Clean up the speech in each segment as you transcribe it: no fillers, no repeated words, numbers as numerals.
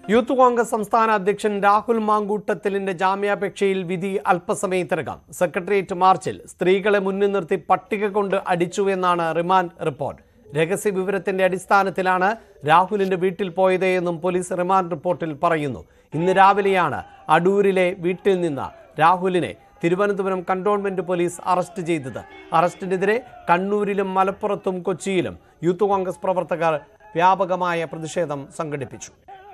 Youth congress സംസ്ഥാന അധ്യക്ഷൻ രാഹുൽ മാങ്കൂട്ടത്തിലിന്റെ ജാമ്യാപേക്ഷയിൽ വിധി അല്പസമയത്തിനകം. സെക്രട്ടേറിയറ്റ് മാർച്ചിൽ സ്ത്രീകളെ മുന്നിൽ നിർത്തി പട്ടിക കൊണ്ട് അടിച്ചു എന്നാണ് റിമാൻഡ് റിപ്പോർട്ട്. രഹസ്യ വിവരത്തിന്റെ അടിസ്ഥാനത്തിലാണ് രാഹുലിന്റെ വീട്ടിൽ പോയത് എന്നും പോലീസ് റിമാൻഡ് റിപ്പോർട്ടിൽ പറയുന്നു. ഇന്ന് രാവിലെയാണ് അടൂരിലെ വീട്ടിൽ നിന്ന് രാഹുലിനെ തിരുവനന്തപുരം കന്റോൺമെന്റ് പോലീസ് അറസ്റ്റ് ചെയ്തത്. അറസ്റ്റിനെതിരെ കണ്ണൂരിലും മലപ്പുറത്തും കൊച്ചിയിലും യൂത്ത് കോൺഗ്രസ് പ്രവർത്തകർ വ്യാപകമായ പ്രതിഷേധം സംഘടിപ്പിച്ചു.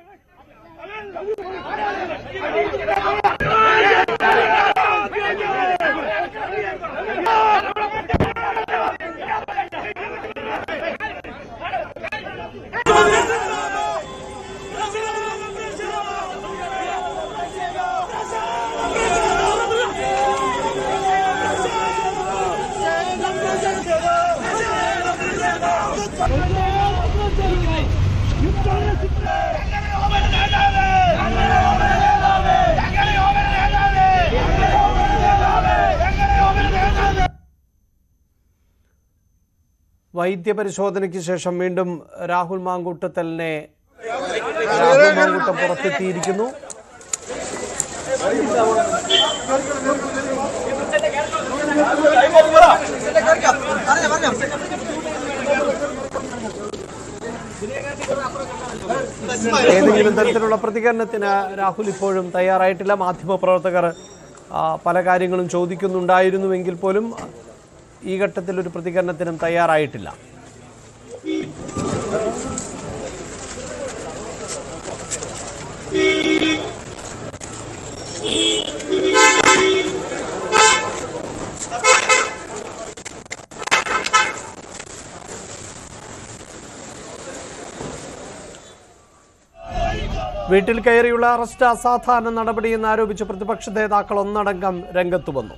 വൈദ്യപരിശോധനയ്ക്ക് ശേഷം വീണ്ടും രാഹുൽ മാങ്കൂട്ടം പുറത്തെത്തിയിരിക്കുന്നു. ഏതെങ്കിലും തരത്തിലുള്ള പ്രതികരണത്തിന് രാഹുൽ ഇപ്പോഴും തയ്യാറായിട്ടില്ല. മാധ്യമപ്രവർത്തകർ പല കാര്യങ്ങളും ചോദിക്കുന്നുണ്ടായിരുന്നുവെങ്കിൽ പോലും ഈ ഘട്ടത്തിൽ ഒരു പ്രതികരണത്തിനും തയ്യാറായിട്ടില്ല. വീട്ടിൽ കയറിയുള്ള അറസ്റ്റ് അസാധാരണ നടപടിയെന്ന് ആരോപിച്ച് പ്രതിപക്ഷ നേതാക്കൾ ഒന്നടങ്കം രംഗത്തു വന്നു.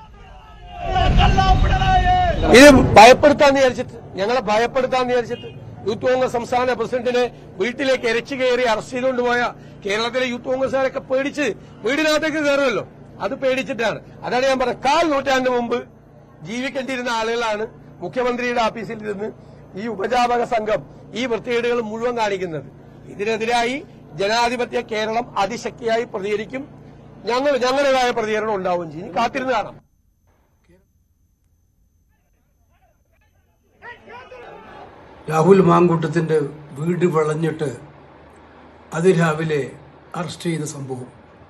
ഇത് ഞങ്ങളെ ഭയപ്പെടുത്താന്ന് വിചാരിച്ചിട്ട് യൂത്ത് കോൺഗ്രസ് സംസ്ഥാന പ്രസിഡന്റിനെ വീട്ടിലേക്ക് ഇരച്ചു കയറി അറസ്റ്റ് ചെയ്തുകൊണ്ടുപോയ കേരളത്തിലെ യൂത്ത് കോൺഗ്രസുകാരൊക്കെ പേടിച്ച് വീടിനകത്തേക്ക് കയറുമല്ലോ, അത് പേടിച്ചിട്ടാണ്. അതാണ് ഞാൻ പറഞ്ഞത്. 1/4 നൂറ്റാണ്ട് മുമ്പ് ജീവിക്കേണ്ടിയിരുന്ന ആളുകളാണ് മുഖ്യമന്ത്രിയുടെ ഓഫീസിൽ ഇരുന്ന് ഈ ഉപജാപക സംഘം ഈ വൃത്തികേടുകൾ മുഴുവൻ കാണിക്കുന്നത്. ഇതിനെതിരായി ജനാധിപത്യ കേരളം അതിശക്തിയായി പ്രതികരിക്കും. ഞങ്ങളുടേതായ പ്രതികരണം ഉണ്ടാവുകയും ചെയ്യും. കാത്തിരുന്ന് കാണാം. രാഹുൽ മാങ്കൂട്ടത്തിൻ്റെ വീട് വളഞ്ഞിട്ട് അതിരാവിലെ അറസ്റ്റ് ചെയ്ത സംഭവം.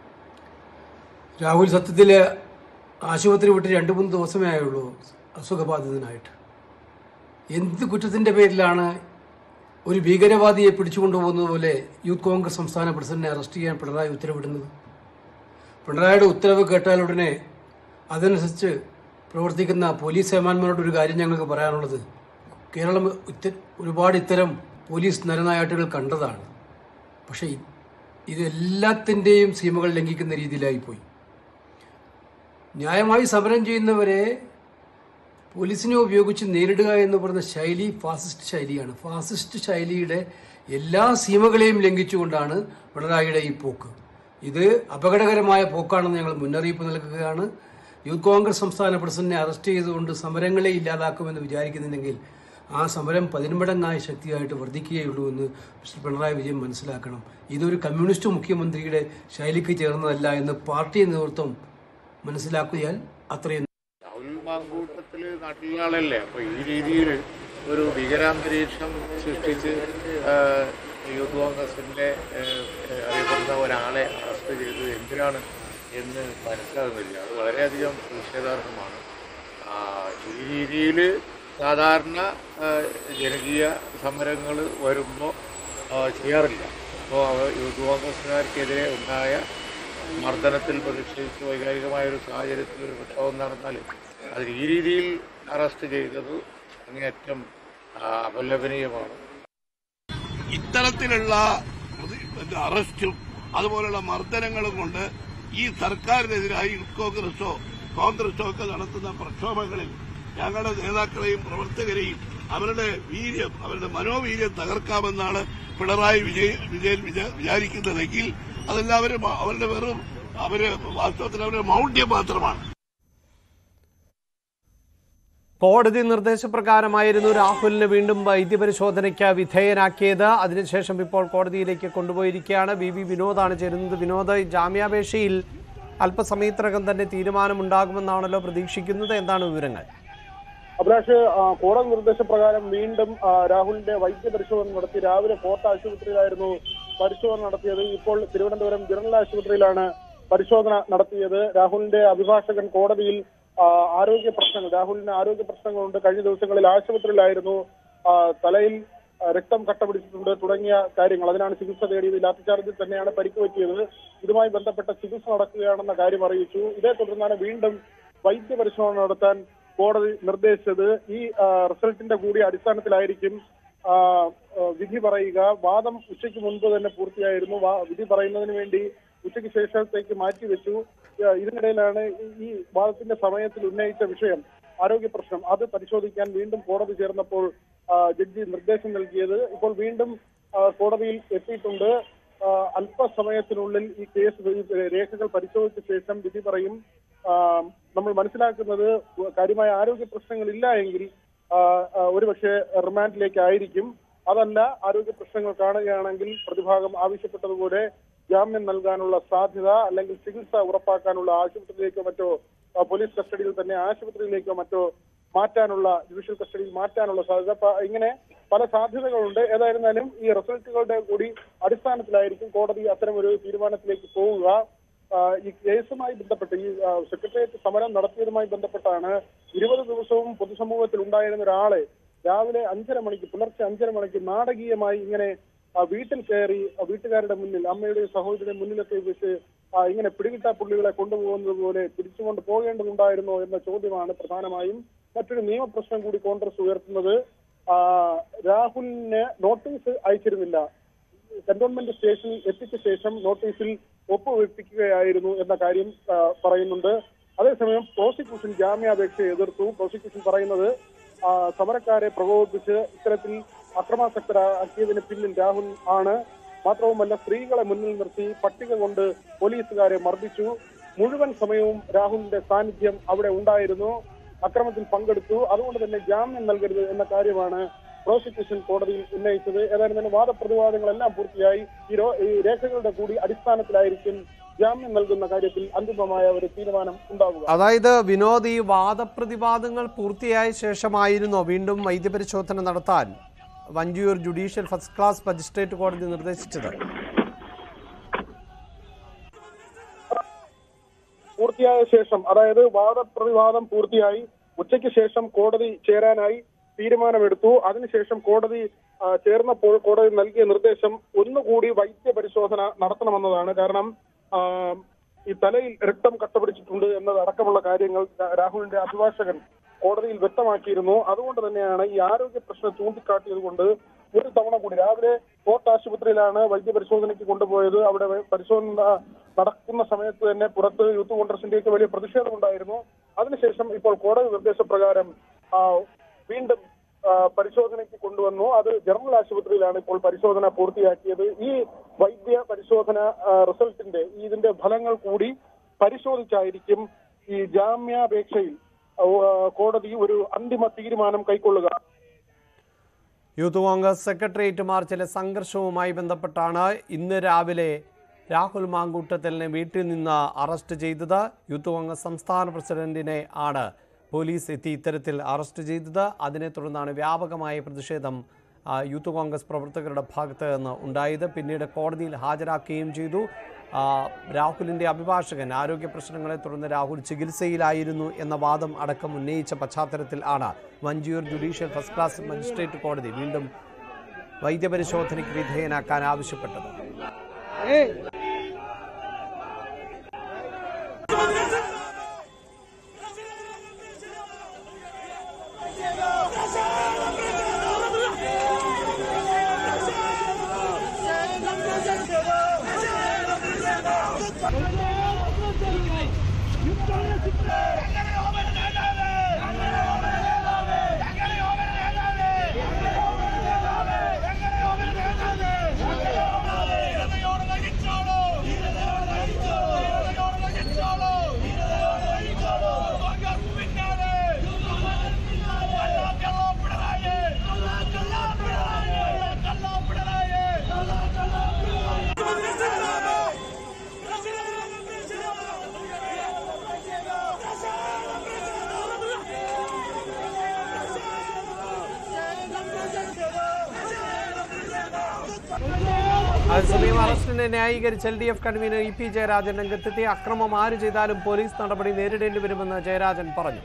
രാഹുൽ സത്യത്തിൽ ആശുപത്രി വിട്ട് 2-3 ദിവസമേ ആയുള്ളൂ അസുഖബാധിതനായിട്ട്. എന്ത് കുറ്റത്തിൻ്റെ പേരിലാണ് ഒരു ഭീകരവാദിയെ പിടിച്ചുകൊണ്ടുപോകുന്നത് പോലെ യൂത്ത് കോൺഗ്രസ് സംസ്ഥാന പ്രസിഡന്റിനെ അറസ്റ്റ് ചെയ്യാൻ പിണറായി ഉത്തരവിടുന്നത്? പിണറായിയുടെ ഉത്തരവ് കേട്ടാൽ ഉടനെ അതനുസരിച്ച് പ്രവർത്തിക്കുന്ന പോലീസ് സേമാന്മാരോടൊരു കാര്യം ഞങ്ങൾക്ക് പറയാനുള്ളത്, കേരളം ഒരുപാട് ഇത്തരം പോലീസ് നരനായാട്ടുകൾ കണ്ടതാണ്. പക്ഷേ ഇതെല്ലാത്തിൻ്റെയും സീമകൾ ലംഘിക്കുന്ന രീതിയിലായിപ്പോയി. ന്യായമായി സമരം ചെയ്യുന്നവരെ പോലീസിനെ ഉപയോഗിച്ച് നേരിടുക എന്ന് പറയുന്ന ശൈലി ഫാസിസ്റ്റ് ശൈലിയാണ്. ഫാസിസ്റ്റ് ശൈലിയുടെ എല്ലാ സീമകളെയും ലംഘിച്ചുകൊണ്ടാണ് പിണറായിയുടെ ഈ പോക്ക്. ഇത് അപകടകരമായ പോക്കാണെന്ന് ഞങ്ങൾ മുന്നറിയിപ്പ് നൽകുകയാണ്. യൂത്ത് കോൺഗ്രസ് സംസ്ഥാന പ്രസിഡന്റിനെ അറസ്റ്റ് ചെയ്തുകൊണ്ട് സമരങ്ങളെ ഇല്ലാതാക്കുമെന്ന് വിചാരിക്കുന്നുണ്ടെങ്കിൽ ആ സമരം 10 മടങ്ങായ ശക്തിയായിട്ട് വർദ്ധിക്കുകയുള്ളൂ എന്ന് മിസ്റ്റർ പിണറായി വിജയൻ മനസ്സിലാക്കണം. ഇതൊരു കമ്മ്യൂണിസ്റ്റ് മുഖ്യമന്ത്രിയുടെ ശൈലിക്ക് ചേർന്നതല്ല എന്ന് പാർട്ടി നേതൃത്വം മനസ്സിലാക്കിയാൽ അത്രയും. രാഹുൽ മാങ്കൂട്ടത്തിൽ നാട്ടിലെ ആളല്ലേ, അപ്പോൾ ഈ രീതിയിൽ ഒരു ഭീകരാന്തരീക്ഷം സൃഷ്ടിച്ച് യൂത്ത് കോൺഗ്രസിൻ്റെ അറിയപ്പെടുന്ന ഒരാളെ അറസ്റ്റ് ചെയ്ത് എന്തിനാണ് എന്ന് മനസ്സിലാകുന്നില്ല. അത് വളരെയധികം പ്രതിഷേധാർഹമാണ്. ഈ രീതിയിൽ സാധാരണ ജനകീയ സമരങ്ങൾ വരുമ്പോൾ ചെയ്യാറില്ല. അപ്പോൾ യൂത്ത് കോൺഗ്രസ്സുകാർക്കെതിരെ ഉണ്ടായ മർദ്ദനത്തിൽ പ്രതിഷേധിച്ച് വൈകാരികമായൊരു സാഹചര്യത്തിൽ ഒരു പ്രക്ഷോഭം നടന്നാൽ അത് ഈ രീതിയിൽ അറസ്റ്റ് ചെയ്തത് അങ്ങേയറ്റം അപലപനീയമാണ്. ഇത്തരത്തിലുള്ള അറസ്റ്റും അതുപോലുള്ള മർദ്ദനങ്ങളും കൊണ്ട് ഈ സർക്കാരിനെതിരായി യൂത്ത് കോൺഗ്രസോ ഒക്കെ നടത്തുന്ന പ്രക്ഷോഭങ്ങളിൽ ഞങ്ങളുടെ നേതാക്കളെയും പ്രവർത്തകരെയും അവരുടെ മനോവീര്യം തകർക്കാമെന്നാണ് പിണറായി വിജയൻ വിചാരിക്കുന്നതെങ്കിൽ അതെല്ലാവരും വാസ്തവത്തിൽ അവരുടെ മൗഢ്യം മാത്രമാണ്. കോടതി നിർദ്ദേശപ്രകാരമായിരുന്നു രാഹുലിനെ വീണ്ടും വൈദ്യപരിശോധനയ്ക്ക് വിധേയനാക്കിയത്. അതിനുശേഷം ഇപ്പോൾ കോടതിയിലേക്ക് കൊണ്ടുപോയിരിക്കുകയാണ്. വി വിനോദാണ് ചേരുന്നത്. വിനോദ്, ജാമ്യാപേക്ഷയിൽ അല്പസമയത്തിനകം തന്നെ തീരുമാനമുണ്ടാകുമെന്നാണല്ലോ പ്രതീക്ഷിക്കുന്നത്. എന്താണ് വിവരങ്ങൾ? അഭിലാഷ്, കോടതി നിർദ്ദേശപ്രകാരം വീണ്ടും രാഹുലിന്റെ വൈദ്യപരിശോധന നടത്തി. രാവിലെ കോട്ട ആശുപത്രിയിലായിരുന്നു പരിശോധന നടത്തിയത്. ഇപ്പോൾ തിരുവനന്തപുരം ജനറൽ ആശുപത്രിയിലാണ് പരിശോധന നടത്തിയത്. രാഹുലിന്റെ അഭിഭാഷകൻ കോടതിയിൽ രാഹുലിന് ആരോഗ്യ പ്രശ്നങ്ങളുണ്ട്, കഴിഞ്ഞ ദിവസങ്ങളിൽ ആശുപത്രിയിലായിരുന്നു, തലയിൽ രക്തം കട്ടപിടിച്ചിട്ടുണ്ട് തുടങ്ങിയ കാര്യങ്ങൾ, അതിനാണ് ചികിത്സ തേടിയത്. ലാത്തിചാർജിൽ തന്നെയാണ് പരിക്ക് പറ്റിയത്. ഇതുമായി ബന്ധപ്പെട്ട ചികിത്സ നടക്കുകയാണെന്ന കാര്യം അറിയിച്ചു. ഇതേ തുടർന്നാണ് വീണ്ടും വൈദ്യപരിശോധന നടത്താൻ കോടതി നിർദ്ദേശിച്ചത്. ഈ റിസൾട്ടിന്റെ കൂടി അടിസ്ഥാനത്തിലായിരിക്കും വിധി പറയുക. വാദം ഉച്ചയ്ക്ക് മുൻപ് തന്നെ പൂർത്തിയായിരുന്നു. വിധി പറയുന്നതിന് വേണ്ടി ഉച്ചയ്ക്ക് ശേഷത്തേക്ക് മാറ്റിവെച്ചു. ഇതിനിടയിലാണ് ഈ വാദത്തിന്റെ സമയത്തിൽ ഉന്നയിച്ച വിഷയം, ആരോഗ്യ പ്രശ്നം, അത് പരിശോധിക്കാൻ വീണ്ടും കോടതി ചേർന്നപ്പോൾ ജഡ്ജി നിർദ്ദേശം നൽകിയത്. ഇപ്പോൾ വീണ്ടും കോടതിയിൽ എത്തിയിട്ടുണ്ട്. അല്പസമയത്തിനുള്ളിൽ ഈ കേസ് രേഖകൾ പരിശോധിച്ച ശേഷം വിധി പറയും. നമ്മൾ മനസ്സിലാക്കുന്നത് കാര്യമായ ആരോഗ്യ പ്രശ്നങ്ങളില്ല എങ്കിൽ ഒരുപക്ഷെ റിമാൻഡിലേക്കായിരിക്കും. അതല്ല, ആരോഗ്യ പ്രശ്നങ്ങൾ കാണുകയാണെങ്കിൽ പ്രതിഭാഗം ആവശ്യപ്പെട്ടതുപോലെ ജാമ്യം നൽകാനുള്ള സാധ്യത, അല്ലെങ്കിൽ ചികിത്സ ഉറപ്പാക്കാനുള്ള ആശുപത്രിയിലേക്കോ മറ്റോ, പോലീസ് കസ്റ്റഡിയിൽ തന്നെ ആശുപത്രിയിലേക്കോ മറ്റോ മാറ്റാനുള്ള, ജുഡീഷ്യൽ കസ്റ്റഡിയിൽ മാറ്റാനുള്ള സാധ്യത, ഇങ്ങനെ പല സാധ്യതകളുണ്ട്. ഏതായിരുന്നാലും ഈ റിസൾട്ടുകളുടെ കൂടി അടിസ്ഥാനത്തിലായിരിക്കും കോടതി അത്തരമൊരു തീരുമാനത്തിലേക്ക് പോവുക. ഈ കേസുമായി ബന്ധപ്പെട്ട്, ഈ സെക്രട്ടേറിയറ്റ് സമരം നടത്തിയതുമായി ബന്ധപ്പെട്ടാണ് 20 ദിവസവും പൊതുസമൂഹത്തിൽ ഉണ്ടായിരുന്ന ഒരാളെ രാവിലെ 5:30 മണിക്ക്, പുലർച്ചെ 5:30 മണിക്ക് നാടകീയമായി ഇങ്ങനെ വീട്ടിൽ കയറി വീട്ടുകാരുടെ മുന്നിൽ, അമ്മയുടെയും സഹോദരിയുടെ മുന്നിലൊക്കെ വെച്ച് ഇങ്ങനെ പിടികിട്ടാ പുള്ളികളെ കൊണ്ടുപോകുന്നത് പോലെ തിരിച്ചുകൊണ്ട് പോകേണ്ടതുണ്ടായിരുന്നോ എന്ന ചോദ്യമാണ് പ്രധാനമായും. മറ്റൊരു നിയമപ്രശ്നം കൂടി കോൺഗ്രസ് ഉയർത്തുന്നത്, രാഹുലിന് നോട്ടീസ് അയച്ചിരുന്നില്ല, കന്റോൺമെന്റ് സ്റ്റേഷനിൽ എത്തിച്ച ശേഷം നോട്ടീസിൽ ഒപ്പുവെപ്പിക്കുകയായിരുന്നു എന്ന കാര്യം പറയുന്നുണ്ട്. അതേസമയം പ്രോസിക്യൂഷൻ ജാമ്യാപേക്ഷയെ എതിർത്തു. പ്രോസിക്യൂഷൻ പറയുന്നത് സമരക്കാരെ പ്രകോപിപ്പിച്ച് ഇത്തരത്തിൽ അക്രമാസക്തരാക്കിയതിന് പിന്നിൽ രാഹുൽ ആണ്. മാത്രവുമല്ല, സ്ത്രീകളെ മുന്നിൽ നിർത്തി പട്ടിക കൊണ്ട് പോലീസുകാരെ മർദ്ദിച്ചു. മുഴുവൻ സമയവും രാഹുലിന്റെ സാന്നിധ്യം അവിടെ ഉണ്ടായിരുന്നു, അക്രമത്തിൽ പങ്കെടുത്തു. അതുകൊണ്ട് തന്നെ ജാമ്യം നൽകരുത് എന്ന കാര്യമാണ് പ്രോസിക്യൂഷൻ കോടതിയിൽ ഉന്നയിച്ചത്. ഏതായാലും തന്നെ വാദപ്രതിവാദങ്ങളെല്ലാം പൂർത്തിയായി. ഈ രേഖകളുടെ കൂടി അടിസ്ഥാനത്തിലായിരിക്കും ജാമ്യം നൽകുന്ന കാര്യത്തിൽ അന്തിമമായ ഒരു തീരുമാനം ഉണ്ടാവുക. അതായത് വിനോദ്, ഈ വാദപ്രതിവാദങ്ങൾ പൂർത്തിയായ ശേഷമായിരുന്നോ വീണ്ടും വൈദ്യപരിശോധന നടത്താൻ Vanchiyoor judicial first class magistrate കോടതി നിർദ്ദേശിച്ചത്? പൂർത്തിയായ ശേഷം, അതായത് വാദപ്രതിവാദം പൂർത്തിയായി ഉച്ചയ്ക്ക് ശേഷം കോടതി ചേരാനായി തീരുമാനമെടുത്തു. അതിനുശേഷം കോടതി ചേർന്നപ്പോൾ കോടതി നൽകിയ നിർദ്ദേശം ഒന്നുകൂടി വൈദ്യപരിശോധന നടത്തണമെന്നതാണ്. കാരണം ഈ തലയിൽ രക്തം കട്ടപിടിച്ചിട്ടുണ്ട് എന്നതടക്കമുള്ള കാര്യങ്ങൾ രാഹുലിന്റെ അഭിഭാഷകൻ കോടതിയിൽ വ്യക്തമാക്കിയിരുന്നു. അതുകൊണ്ട് തന്നെയാണ് ഈ ആരോഗ്യ പ്രശ്നം ചൂണ്ടിക്കാട്ടിയത് കൊണ്ട് ഒരു തവണ കൂടി രാവിലെ കോട്ട ആശുപത്രിയിലാണ് വൈദ്യപരിശോധനയ്ക്ക് കൊണ്ടുപോയത്. അവിടെ പരിശോധന നടക്കുന്ന സമയത്ത് തന്നെ പുറത്ത് യൂത്ത് കോൺഗ്രസിന്റെയൊക്കെ വലിയ പ്രതിഷേധമുണ്ടായിരുന്നു. അതിനുശേഷം ഇപ്പോൾ കോടതി നിർദ്ദേശപ്രകാരം വീണ്ടും പരിശോധനയ്ക്ക് കൊണ്ടുവന്നു. അത് ജനറൽ ആശുപത്രിയിലാണ് ഇപ്പോൾ പരിശോധന പൂർത്തിയാക്കിയത്. ഈ വൈദ്യ പരിശോധന റിസൾട്ടിന്റെ ഇതിന്റെ ഫലങ്ങൾ കൂടി പരിശോധിച്ചായിരിക്കും ഈ ജാമ്യാപേക്ഷയിൽ കോടതി ഒരു അന്തിമ തീരുമാനം കൈക്കൊള്ളുക. യൂത്ത് കോൺഗ്രസ് സെക്രട്ടേറിയറ്റ് മാർച്ചിലെ സംഘർഷവുമായി ബന്ധപ്പെട്ടാണ് ഇന്ന് രാവിലെ രാഹുൽ മാങ്കൂട്ടത്തിലിനെ വീട്ടിൽ നിന്ന് അറസ്റ്റ് ചെയ്തത്. യൂത്ത് കോൺഗ്രസ് സംസ്ഥാന പ്രസിഡന്റിനെ ആണ് പോലീസ് എത്തി ഇത്തരത്തിൽ അറസ്റ്റ് ചെയ്തത്. അതിനെ തുടർന്നാണ് വ്യാപകമായ പ്രതിഷേധം യൂത്ത് കോൺഗ്രസ് പ്രവർത്തകരുടെ ഭാഗത്ത് നിന്ന് ഉണ്ടായത്. പിന്നീട് കോടതിയിൽ ഹാജരാക്കുകയും ചെയ്തു. രാഹുലിൻ്റെ അഭിഭാഷകൻ ആരോഗ്യ പ്രശ്നങ്ങളെ തുടർന്ന് രാഹുൽ ചികിത്സയിലായിരുന്നു എന്ന വാദം അടക്കം ഉന്നയിച്ച പശ്ചാത്തലത്തിൽ ആണ് Vanchiyoor judicial first class magistrate കോടതി വീണ്ടും വൈദ്യപരിശോധനയ്ക്ക് വിധേയനാക്കാൻ ആവശ്യപ്പെട്ടത്. അതേസമയം അറസ്റ്റിനെ ന്യായീകരിച്ച് LDF കൺവീനർ EP ജയരാജൻ രംഗത്തെത്തി. അക്രമം ആര് ചെയ്താലും പോലീസ് നടപടി നേരിടേണ്ടി വരുമെന്ന് ജയരാജൻ പറഞ്ഞു.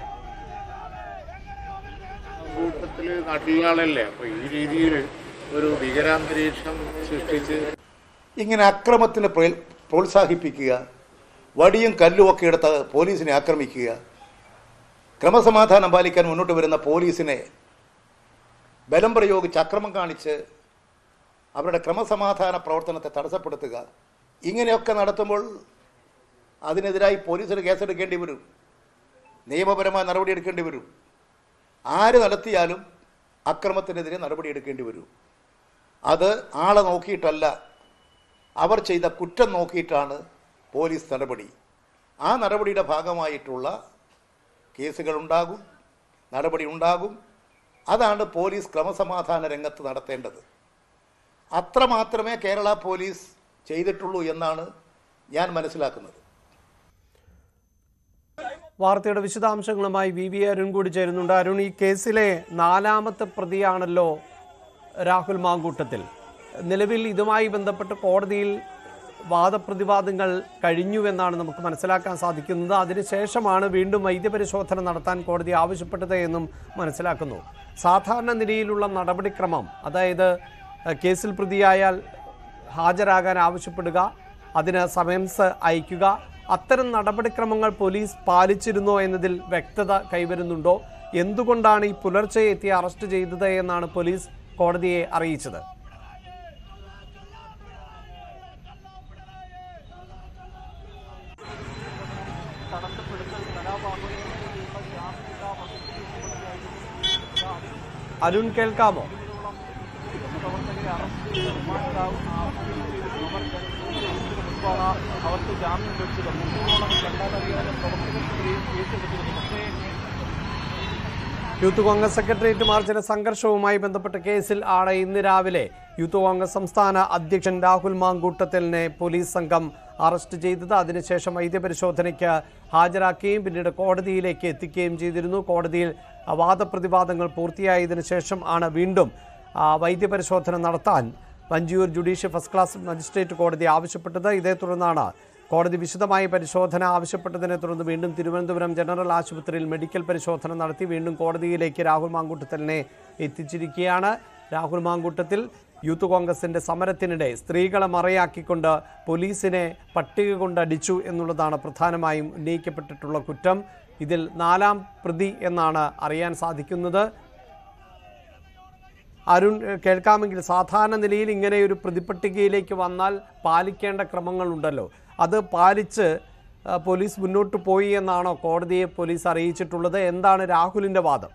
കൂട്ടത്തില് നാട്ടിലാളല്ലേ, അപ്പൊ ഈ രീതിയിൽ ഒരു ഭീകരാന്തരീക്ഷം സൃഷ്ടിച്ച് ഇങ്ങനെ അക്രമത്തിന് പ്രോത്സാഹിപ്പിക്കുക, വടിയും കല്ലുമൊക്കെ എടുത്ത് പോലീസിനെ ആക്രമിക്കുക, ക്രമസമാധാനം പാലിക്കാൻ മുന്നോട്ട് വരുന്ന പോലീസിനെ ബലം പ്രയോഗിച്ച് അക്രമം കാണിച്ച് അവരുടെ ക്രമസമാധാന പ്രവർത്തനത്തെ തടസ്സപ്പെടുത്തുക, ഇങ്ങനെയൊക്കെ നടത്തുമ്പോൾ അതിനെതിരായി പോലീസിന് കേസെടുക്കേണ്ടി വരും, നിയമപരമായ നടപടിയെടുക്കേണ്ടി വരും. ആര് നടത്തിയാലും അക്രമത്തിനെതിരെ നടപടിയെടുക്കേണ്ടി വരും. അത് ആളെ നോക്കിയിട്ടല്ല, അവർ ചെയ്ത കുറ്റം നോക്കിയിട്ടാണ് പോലീസ് നടപടി. ആ നടപടിയുടെ ഭാഗമായിട്ടുള്ള കേസുകളുണ്ടാകും, നടപടി ഉണ്ടാകും. അതാണ് പോലീസ് ക്രമസമാധാന രംഗത്ത് നടത്തേണ്ടത്. അത്രമാത്രമേ കേരള പോലീസ് ചെയ്തിട്ടുള്ളൂ എന്നാണ് ഞാൻ മനസ്സിലാക്കുന്നത്. വാർത്തയുടെ വിശദാംശങ്ങളുമായി VV അരുൺ കൂടി ചേരുന്നുണ്ട്. അരുൺ, ഈ കേസിലെ 4ാമത്തെ പ്രതിയാണല്ലോ രാഹുൽ മാങ്കൂട്ടത്തിൽ. നിലവിൽ ഇതുമായി ബന്ധപ്പെട്ട് കോടതിയിൽ വാദപ്രതിവാദങ്ങൾ കഴിഞ്ഞുവെന്നാണ് നമുക്ക് മനസ്സിലാക്കാൻ സാധിക്കുന്നത്. അതിനുശേഷമാണ് വീണ്ടും വൈദ്യപരിശോധന നടത്താൻ കോടതി ആവശ്യപ്പെട്ടത് എന്നും മനസ്സിലാക്കുന്നു. സാധാരണ നിലയിലുള്ള നടപടിക്രമം, അതായത് കേസിൽ പ്രതിയായാൽ ഹാജരാകാൻ ആവശ്യപ്പെടുക, അതിന് സമൻസ് അയക്കുക, അത്തരം നടപടിക്രമങ്ങൾ പോലീസ് പാലിച്ചിരുന്നോ എന്നതിൽ വ്യക്തത കൈവരുന്നുണ്ടോ? എന്തുകൊണ്ടാണ് ഈ പുലർച്ചെ എത്തി അറസ്റ്റ് ചെയ്തത് എന്നാണ് പോലീസ് കോടതിയെ അറിയിച്ചത്? അരുൺ, കേൾക്കാമോ? അവർക്ക് ജാമ്യം ലഭിച്ചത് 300ഓളം കണ്ടാലറിയാതെ പ്രവർത്തകർക്കെതിരെയും കേസെടുത്തിരുന്നു. പക്ഷേ യൂത്ത് കോൺഗ്രസ് സെക്രട്ടേറിയറ്റ് മാർച്ചിലെ സംഘർഷവുമായി ബന്ധപ്പെട്ട കേസിൽ ആണ് ഇന്ന് രാവിലെ യൂത്ത് കോൺഗ്രസ് സംസ്ഥാന അധ്യക്ഷൻ രാഹുൽ മാങ്കൂട്ടത്തിലിനെ പോലീസ് സംഘം അറസ്റ്റ് ചെയ്തത്. അതിനുശേഷം വൈദ്യപരിശോധനയ്ക്ക് ഹാജരാക്കുകയും പിന്നീട് കോടതിയിലേക്ക് എത്തിക്കുകയും ചെയ്തിരുന്നു. കോടതിയിൽ വാദപ്രതിവാദങ്ങൾ പൂർത്തിയായതിനു ശേഷം ആണ് വീണ്ടും വൈദ്യപരിശോധന നടത്താൻ Vanchiyoor judicial first class magistrate കോടതി ആവശ്യപ്പെട്ടത്. ഇതേ തുടർന്നാണ് കോടതി വിശദമായ പരിശോധന ആവശ്യപ്പെട്ടതിനെ തുടർന്ന് വീണ്ടും തിരുവനന്തപുരം ജനറൽ ആശുപത്രിയിൽ മെഡിക്കൽ പരിശോധന നടത്തി വീണ്ടും കോടതിയിലേക്ക് രാഹുൽ മാങ്കൂട്ടത്തിലിനെ എത്തിച്ചിരിക്കുകയാണ്. രാഹുൽ മാങ്കൂട്ടത്തിൽ യൂത്ത് കോൺഗ്രസിന്റെ സമരത്തിനിടെ സ്ത്രീകളെ മറയാക്കിക്കൊണ്ട് പോലീസിനെ പട്ടിക കൊണ്ടടിച്ചു എന്നുള്ളതാണ് പ്രധാനമായും ഉന്നയിക്കപ്പെട്ടിട്ടുള്ള കുറ്റം. ഇതിൽ 4ാം പ്രതി എന്നാണ് അറിയാൻ സാധിക്കുന്നത്. അരുൺ, കേൾക്കാമെങ്കിൽ സാധാരണ നിലയിൽ ഇങ്ങനെ ഒരു പ്രതിപട്ടികയിലേക്ക് വന്നാൽ പാലിക്കേണ്ട ക്രമങ്ങളുണ്ടല്ലോ, അത് പാലിച്ച് പോലീസ് മുന്നോട്ട് പോയി എന്നാണോ കോടതിയെ പോലീസ് അറിയിച്ചിട്ടുള്ളത്? എന്താണ് രാഹുലിന്റെ വാദം?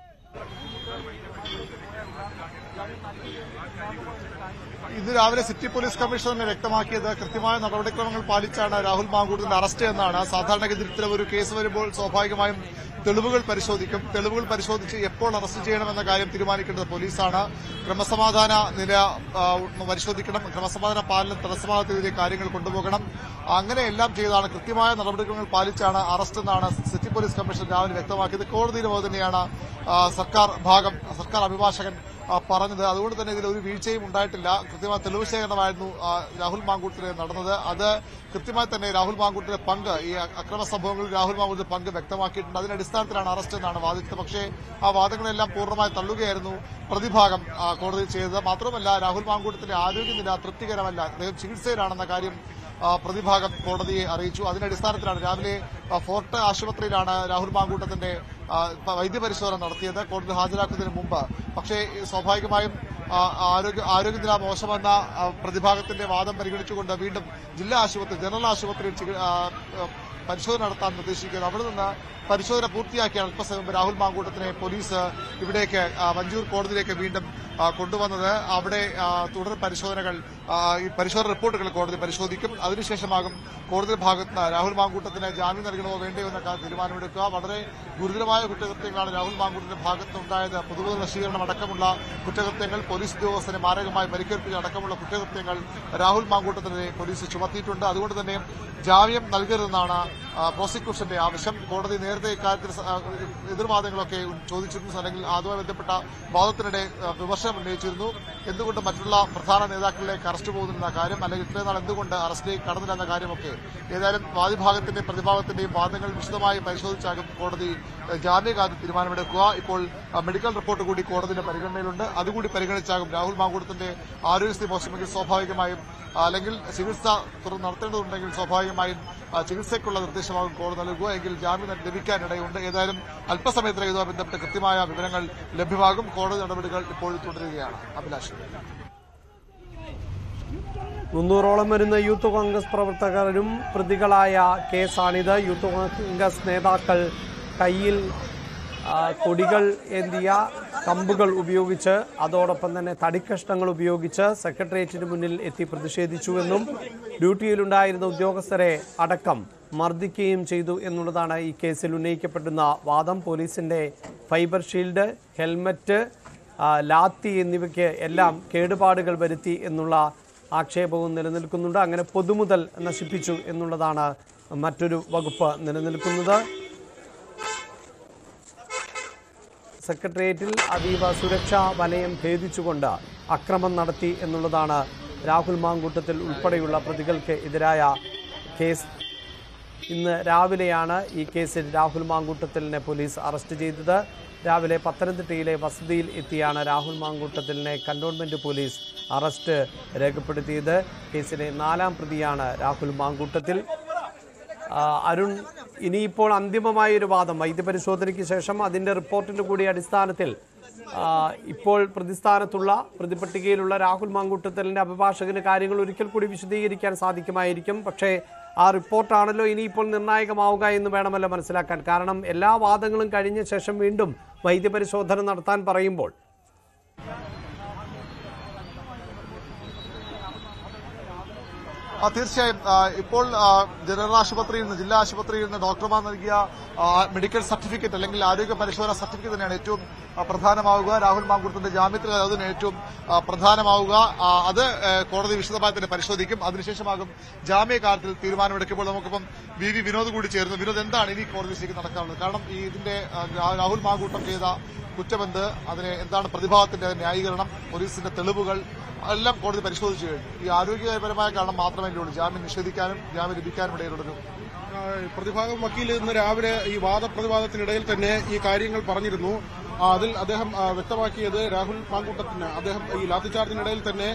ഇന്ന് രാവിലെ സിറ്റി പോലീസ് കമ്മീഷണർ വ്യക്തമാക്കിയത് കൃത്യമായ നടപടിക്രമങ്ങൾ പാലിച്ചാണ് രാഹുൽ മാങ്കൂട്ടത്തിന്റെ അറസ്റ്റ് എന്നാണ്. സാധാരണഗതിയിൽ ഇത്തരം ഒരു കേസ് വരുമ്പോൾ സ്വാഭാവികമായും തെളിവുകൾ പരിശോധിക്കും. തെളിവുകൾ പരിശോധിച്ച് എപ്പോൾ അറസ്റ്റ് ചെയ്യണമെന്ന കാര്യം തീരുമാനിക്കേണ്ടത് പോലീസാണ്. ക്രമസമാധാന നില പരിശോധിക്കണം, ക്രമസമാധാന പാലനം തടസ്സമാകാത്ത കാര്യങ്ങൾ കൊണ്ടുപോകണം. അങ്ങനെ എല്ലാം ചെയ്താണ്, കൃത്യമായ നടപടിക്രമങ്ങൾ പാലിച്ചാണ് അറസ്റ്റ് എന്നാണ് സിറ്റി പോലീസ് കമ്മീഷണർ രാവിലെ വ്യക്തമാക്കിയത്. കോടതിയിലെ പോലെ തന്നെയാണ് സർക്കാർ അഭിഭാഷകൻ പറഞ്ഞത്. അതുകൊണ്ട് തന്നെ ഇതിൽ ഒരു വീഴ്ചയും ഉണ്ടായിട്ടില്ല. കൃത്യമായ തെളിവ് ശേഖരണമായിരുന്നു രാഹുൽ മാങ്കൂട്ടത്തിലെ നടന്നത്. അത് കൃത്യമായി തന്നെ രാഹുൽ മാങ്കൂട്ടത്തിലെ പങ്ക്, ഈ അക്രമ സംഭവങ്ങളിൽ രാഹുൽ മാങ്കൂട്ടത്തിലെ പങ്ക് വ്യക്തമാക്കിയിട്ടുണ്ട്. അതിന്റെ അടിസ്ഥാനത്തിലാണ് അറസ്റ്റ് എന്നാണ് വാദിച്ചത്. പക്ഷേ ആ വാദങ്ങളെല്ലാം പൂർണ്ണമായി തള്ളുകയായിരുന്നു പ്രതിഭാഗം കോടതി ചെയ്തത്. മാത്രമല്ല, രാഹുൽ മാങ്കൂട്ടത്തിന്റെ ആരോഗ്യനില തൃപ്തികരമല്ല, അദ്ദേഹം ചികിത്സയിലാണെന്ന കാര്യം പ്രതിഭാഗം കോടതിയെ അറിയിച്ചു. അതിന്റെ അടിസ്ഥാനത്തിലാണ് രാവിലെ ഫോർട്ട് ആശുപത്രിയിലാണ് രാഹുൽ മാങ്കൂട്ടത്തിന്റെ വൈദ്യപരിശോധന നടത്തിയത് കോടതി ഹാജരാക്കുന്നതിന് മുമ്പ്. പക്ഷേ സ്വാഭാവികമായും ആരോഗ്യനില മോശമെന്ന പ്രതിഭാഗത്തിന്റെ വാദം പരിഗണിച്ചുകൊണ്ട് വീണ്ടും ജില്ലാ ആശുപത്രി, ജനറൽ ആശുപത്രിയിൽ പരിശോധന നടത്താൻ നിർദ്ദേശിക്കുന്നത്. അവിടെ നിന്ന് പരിശോധന പൂർത്തിയാക്കിയാണ് അല്പസമയം രാഹുൽ മാങ്കൂട്ടത്തിനെ പോലീസ് ഇവിടേക്ക് വഞ്ചിയൂർ കോടതിയിലേക്ക് വീണ്ടും കൊണ്ടുവന്നത്. അവിടെ തുടർ പരിശോധനകൾ, ഈ പരിശോധന റിപ്പോർട്ടുകൾ കോടതി പരിശോധിക്കും. അതിനുശേഷമാകും കോടതി ഭാഗത്ത് രാഹുൽ മാങ്കൂട്ടത്തിന് ജാമ്യം നൽകണമോ വേണ്ടയോ എന്ന തീരുമാനമെടുക്കുക. വളരെ ഗുരുതരമായ കുറ്റകൃത്യങ്ങളാണ് രാഹുൽ മാങ്കൂട്ടത്തിന്റെ ഭാഗത്തുണ്ടായത്. പൊതുമുതൽ നശീകരണം അടക്കമുള്ള കുറ്റകൃത്യങ്ങൾ, പോലീസ് ഉദ്യോഗസ്ഥനെ മാരകമായി പരിക്കേൽപ്പിച്ച അടക്കമുള്ള കുറ്റകൃത്യങ്ങൾ രാഹുൽ മാങ്കൂട്ടത്തിനെതിരെ പോലീസ് ചുമത്തിയിട്ടുണ്ട്. അതുകൊണ്ട് തന്നെ ജാമ്യം നൽകരുതെന്നാണ് പ്രോസിക്യൂഷന്റെ ആവശ്യം. കോടതി നേരത്തെ ഇക്കാര്യത്തിൽ എതിർവാദങ്ങളൊക്കെ ചോദിച്ചിരുന്നു, അല്ലെങ്കിൽ അതുമായി ബന്ധപ്പെട്ട വാദത്തിനിടെ വിമർശനം ഉന്നയിച്ചിരുന്നു. എന്തുകൊണ്ട് മറ്റുള്ള പ്രധാന നേതാക്കളിലേക്ക് അറസ്റ്റ് പോകുന്നില്ലെന്ന കാര്യം, അല്ലെങ്കിൽ ഇത്രയും നാൾ എന്തുകൊണ്ട് അറസ്റ്റിലേക്ക് കടന്നില്ല എന്ന കാര്യമൊക്കെ ഏതായാലും വാദിഭാഗത്തിന്റെയും പ്രതിഭാഗത്തിന്റെയും വാദങ്ങൾ വിശദമായി പരിശോധിച്ചാകും കോടതി ജാമ്യകാല തീരുമാനമെടുക്കുക. ഇപ്പോൾ മെഡിക്കൽ റിപ്പോർട്ട് കൂടി കോടതിയുടെ പരിഗണനയിലുണ്ട്. അതുകൂടി പരിഗണിച്ചാകും രാഹുൽ മാങ്കൂട്ടത്തിന്റെ ആരോഗ്യസ്ഥിതി മോശമെങ്കിൽ സ്വാഭാവികമായി അല്ലെങ്കിൽ ചികിത്സ തുടർന്ന് നടത്തേണ്ടതുണ്ടെങ്കിൽ സ്വാഭാവികമായും ചികിത്സയ്ക്കുള്ള നിർദ്ദേശമാകും കോടതി നൽകുക. എങ്കിൽ ജാമ്യം ലഭിക്കാനിടയുണ്ട്. ഏതായാലും അല്പസമയത്തിനകം ഇതുമായി ബന്ധപ്പെട്ട് കൃത്യമായ വിവരങ്ങൾ ലഭ്യമാകും. കോടതി നടപടികൾ ഇപ്പോൾ തുടരുകയാണ്. അഭിലാഷ്, 300ഓളം വരുന്ന യൂത്ത് കോൺഗ്രസ് പ്രവർത്തകരും പ്രതികളായ കേസാണിത്. യൂത്ത് കോൺഗ്രസ് നേതാക്കൾ കയ്യിൽ കൊടികൾ ഏന്തിയ കമ്പുകൾ ഉപയോഗിച്ച് അതോടൊപ്പം തന്നെ തടിക്കഷ്ണങ്ങൾ ഉപയോഗിച്ച് സെക്രട്ടേറിയറ്റിന് മുന്നിൽ എത്തി പ്രതിഷേധിച്ചുവെന്നും ഡ്യൂട്ടിയിലുണ്ടായിരുന്ന ഉദ്യോഗസ്ഥരെ അടക്കം മർദ്ദിക്കുകയും ചെയ്തു എന്നുള്ളതാണ് ഈ കേസിൽ ഉന്നയിക്കപ്പെടുന്ന വാദം. പോലീസിന്റെ ഫൈബർ ഷീൽഡ്, ഹെൽമറ്റ്, ലാത്തി എന്നിവയ്ക്ക് എല്ലാം കേടുപാടുകൾ വരുത്തി എന്നുള്ള ആക്ഷേപവും നിലനിൽക്കുന്നുണ്ട്. അങ്ങനെ പൊതുമുതൽ നശിപ്പിച്ചു എന്നുള്ളതാണ് മറ്റൊരു വകുപ്പ് നിലനിൽക്കുന്നത്. സെക്രട്ടേറിയറ്റിൽ അതീവ സുരക്ഷാ വലയം ഭേദിച്ചുകൊണ്ട് അക്രമം നടത്തി എന്നുള്ളതാണ് രാഹുൽ മാങ്കൂട്ടത്തിൽ ഉൾപ്പെടെയുള്ള പ്രതികൾക്ക് എതിരായ കേസ്. ഇന്ന് രാവിലെയാണ് ഈ കേസിൽ രാഹുൽ മാങ്കൂട്ടത്തിലിനെ പോലീസ് അറസ്റ്റ് ചെയ്തത്. രാവിലെ പത്തനംതിട്ടയിലെ വസതിയിൽ എത്തിയാണ് രാഹുൽ മാങ്കൂട്ടത്തിലിനെ കന്റോൺമെന്റ് പോലീസ് അറസ്റ്റ് രേഖപ്പെടുത്തിയത്. കേസിലെ 4ാം പ്രതിയാണ് രാഹുൽ മാങ്കൂട്ടത്തിൽ. അരുൺ, ഇനിയിപ്പോൾ അന്തിമമായൊരു വാദം വൈദ്യപരിശോധനയ്ക്ക് ശേഷം അതിൻ്റെ റിപ്പോർട്ടിൻ്റെ കൂടി അടിസ്ഥാനത്തിൽ ഇപ്പോൾ പ്രതിസ്ഥാനത്തുള്ള പ്രതിപട്ടികയിലുള്ള രാഹുൽ മാങ്കൂട്ടത്തിലിൻ്റെ അഭിഭാഷകന് കാര്യങ്ങൾ ഒരിക്കൽ കൂടി വിശദീകരിക്കാൻ സാധിക്കുമായിരിക്കും. പക്ഷേ ആ റിപ്പോർട്ടാണല്ലോ ഇനിയിപ്പോൾ നിർണായകമാവുക എന്ന് വേണമല്ലോ മനസ്സിലാക്കാൻ. കാരണം എല്ലാ വാദങ്ങളും കഴിഞ്ഞ ശേഷം വീണ്ടും വൈദ്യപരിശോധന നടത്താൻ പറയുമ്പോൾ തീർച്ചയായും ഇപ്പോൾ ജനറൽ ആശുപത്രിയിൽ നിന്ന്, ജില്ലാ ആശുപത്രിയിൽ നിന്ന് ഡോക്ടർമാർ നൽകിയ മെഡിക്കൽ സർട്ടിഫിക്കറ്റ് അല്ലെങ്കിൽ ആരോഗ്യ പരിശോധന സർട്ടിഫിക്കറ്റ് തന്നെയാണ് ഏറ്റവും പ്രധാനമാവുക. രാഹുൽ മാങ്കൂട്ടത്തിന്റെ ജാമ്യത്തിൽ അതിന് ഏറ്റവും പ്രധാനമാവുക. അത് കോടതി വിശദമായി തന്നെ പരിശോധിക്കും. അതിനുശേഷമാകും ജാമ്യകാര്യത്തിൽ തീരുമാനമെടുക്കുമ്പോൾ. നമുക്കിപ്പം വി വിനോദ് കൂടി ചേർന്നു. വിനോദ്, എന്താണ് ഇനി കോടതിയിലേക്ക് നടക്കാനുള്ളത്? കാരണം ഇതിന്റെ രാഹുൽ മാങ്കൂട്ടം ചെയ്ത കുറ്റമെന്ത്, അതിന് എന്താണ് പ്രതിഭാഗത്തിന്റെ ന്യായീകരണം, പോലീസിന്റെ തെളിവുകൾ എല്ലാം കോടതി പരിശോധിച്ചു കഴിഞ്ഞു. ഈ ആരോഗ്യപരമായ കാരണം മാത്രമേ ഉള്ളൂ ജാമ്യം നിഷേധിക്കാനും ജാമ്യം ലഭിക്കാനും ഇടയിലുള്ളൂ. പ്രതിഭാഗം വക്കീൽ ഇന്ന് രാവിലെ ഈ വാദപ്രതിവാദത്തിനിടയിൽ തന്നെ ഈ കാര്യങ്ങൾ പറഞ്ഞിരുന്നു. അതിൽ അദ്ദേഹം വ്യക്തമാക്കിയത് രാഹുൽ മാങ്കൂട്ടത്തിന് അദ്ദേഹം ഈ ലാത്തിചാർജിനിടയിൽ തന്നെ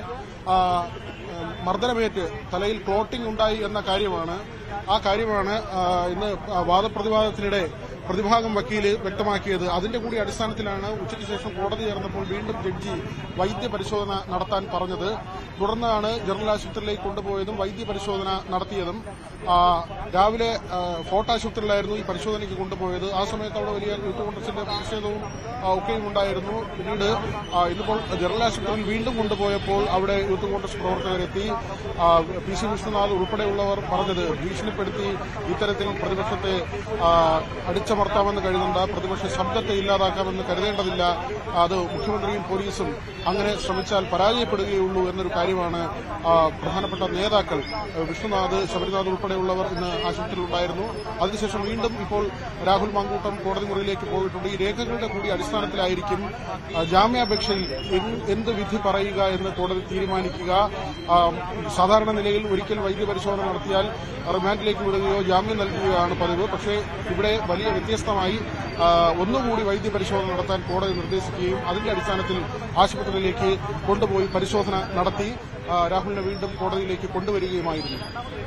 മർദ്ദനമേറ്റ് തലയിൽ ക്ലോട്ടിംഗ് ഉണ്ടായി എന്ന കാര്യമാണ്. ആ കാര്യമാണ് ഇന്ന് വാദപ്രതിവാദത്തിനിടെ പ്രതിഭാഗം വക്കീല് വ്യക്തമാക്കിയത്. അതിന്റെ കൂടി അടിസ്ഥാനത്തിലാണ് ഉച്ചയ്ക്ക് ശേഷം കോടതി ചേർന്നപ്പോൾ വീണ്ടും ജഡ്ജി വൈദ്യപരിശോധന നടത്താൻ പറഞ്ഞത്. തുടർന്നാണ് ജനറൽ ആശുപത്രിയിലേക്ക് കൊണ്ടുപോയതും വൈദ്യപരിശോധന നടത്തിയതും. രാവിലെ ഫോർട്ട് ആശുപത്രിയിലായിരുന്നു ഈ പരിശോധനയ്ക്ക് കൊണ്ടുപോയത്. ആ സമയത്ത് അവിടെ വലിയ യൂത്ത് കോൺഗ്രസിന്റെ പ്രതിഷേധവും ഒക്കെയും ഉണ്ടായിരുന്നു. പിന്നീട് ഇന്നിപ്പോൾ ജനറൽ ആശുപത്രിയിൽ വീണ്ടും കൊണ്ടുപോയപ്പോൾ അവിടെ യൂത്ത് കോൺഗ്രസ് പ്രവർത്തകരെത്തി. PC വിഷ്ണുനാഥ് ഉൾപ്പെടെയുള്ളവർ പറഞ്ഞത് ഭീഷണിപ്പെടുത്തി ഇത്തരത്തിൽ പ്രതിപക്ഷത്തെ അടിച്ചമർത്താമെന്ന് കരുതേണ്ട, പ്രതിപക്ഷ ശബ്ദത്തെ ഇല്ലാതാക്കാമെന്ന് കരുതേണ്ടതില്ല. അത് മുഖ്യമന്ത്രിയും പോലീസും അങ്ങനെ ശ്രമിച്ചാൽ പരാജയപ്പെടുകയുള്ളൂ എന്നൊരു കാര്യമാണ് പ്രധാനപ്പെട്ട നേതാക്കൾ വിഷ്ണുനാഥ്, ശബരിനാഥ് ഉൾപ്പെടെയുള്ളവർ ഇന്ന് ആശുപത്രിയിലുണ്ടായിരുന്നു. അതിനുശേഷം വീണ്ടും ഇപ്പോൾ രാഹുൽ മാങ്കൂട്ടം കോടതി മുറിയിലേക്ക് പോയിട്ടുണ്ട്. ഈ രേഖകളുടെ കൂടി അടിസ്ഥാനത്തിലായിരിക്കും ജാമ്യാപേക്ഷയിൽ എന്ത് വിധി പറയുക എന്ന് കോടതി തീരുമാനിക്കുക. സാധാരണ നിലയിൽ ഒരിക്കൽ വൈദ്യപരിശോധന നടത്തിയാൽ റിമാൻഡിലേക്ക് വിടുകയോ ജാമ്യം നൽകുകയാണ് പതിവ്. പക്ഷേ ഇവിടെ വലിയ വ്യത്യസ്തമായി ഒന്നുകൂടി വൈദ്യപരിശോധന നടത്താൻ കോടതി നിർദ്ദേശിക്കുകയും അതിന്റെ അടിസ്ഥാനത്തിൽ ആശുപത്രിയിലേക്ക് കൊണ്ടുപോയി പരിശോധന നടത്തി രാഹുലിനെ വീണ്ടും കോടതിയിലേക്ക് കൊണ്ടുവരികയുമായിരുന്നു.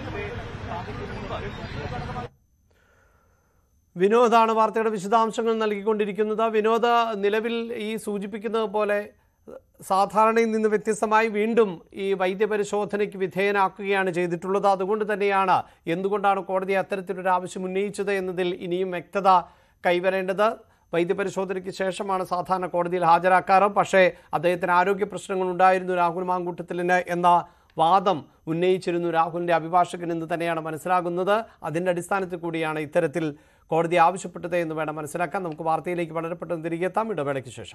വിനോദാണ് വാർത്തയുടെ വിശദാംശങ്ങൾ നൽകിക്കൊണ്ടിരിക്കുന്നത്. വിനോദ്, നിലവിൽ ഈ സൂചിപ്പിക്കുന്നത് പോലെ സാധാരണയിൽ നിന്ന് വ്യത്യസ്തമായി വീണ്ടും ഈ വൈദ്യപരിശോധനയ്ക്ക് വിധേയനാക്കുകയാണ് ചെയ്തിട്ടുള്ളത്. അതുകൊണ്ട് തന്നെയാണ് എന്തുകൊണ്ടാണ് കോടതി അത്തരത്തിലൊരു ആവശ്യം ഉന്നയിച്ചത് എന്നതിൽ ഇനിയും വ്യക്തത കൈവരേണ്ടത്. വൈദ്യപരിശോധനയ്ക്ക് ശേഷമാണ് സാധാരണ കോടതിയിൽ ഹാജരാക്കാറ്. പക്ഷേ അദ്ദേഹത്തിന് ആരോഗ്യ പ്രശ്നങ്ങൾ ഉണ്ടായിരുന്നു രാഹുൽ മാങ്കൂട്ടത്തിലിന് എന്ന വാദം ഉന്നയിച്ചിരുന്നു രാഹുലിൻ്റെ അഭിഭാഷകൻ എന്ന് തന്നെയാണ് മനസ്സിലാകുന്നത്. അതിൻ്റെ അടിസ്ഥാനത്തിൽ കൂടിയാണ് ഇത്തരത്തിൽ കോടതി ആവശ്യപ്പെട്ടത് എന്ന് വേണം മനസ്സിലാക്കാൻ. നമുക്ക് വാർത്തയിലേക്ക് വളരെ പെട്ടെന്ന് തിരികെ എത്താം ഇടവേളയ്ക്ക് ശേഷം.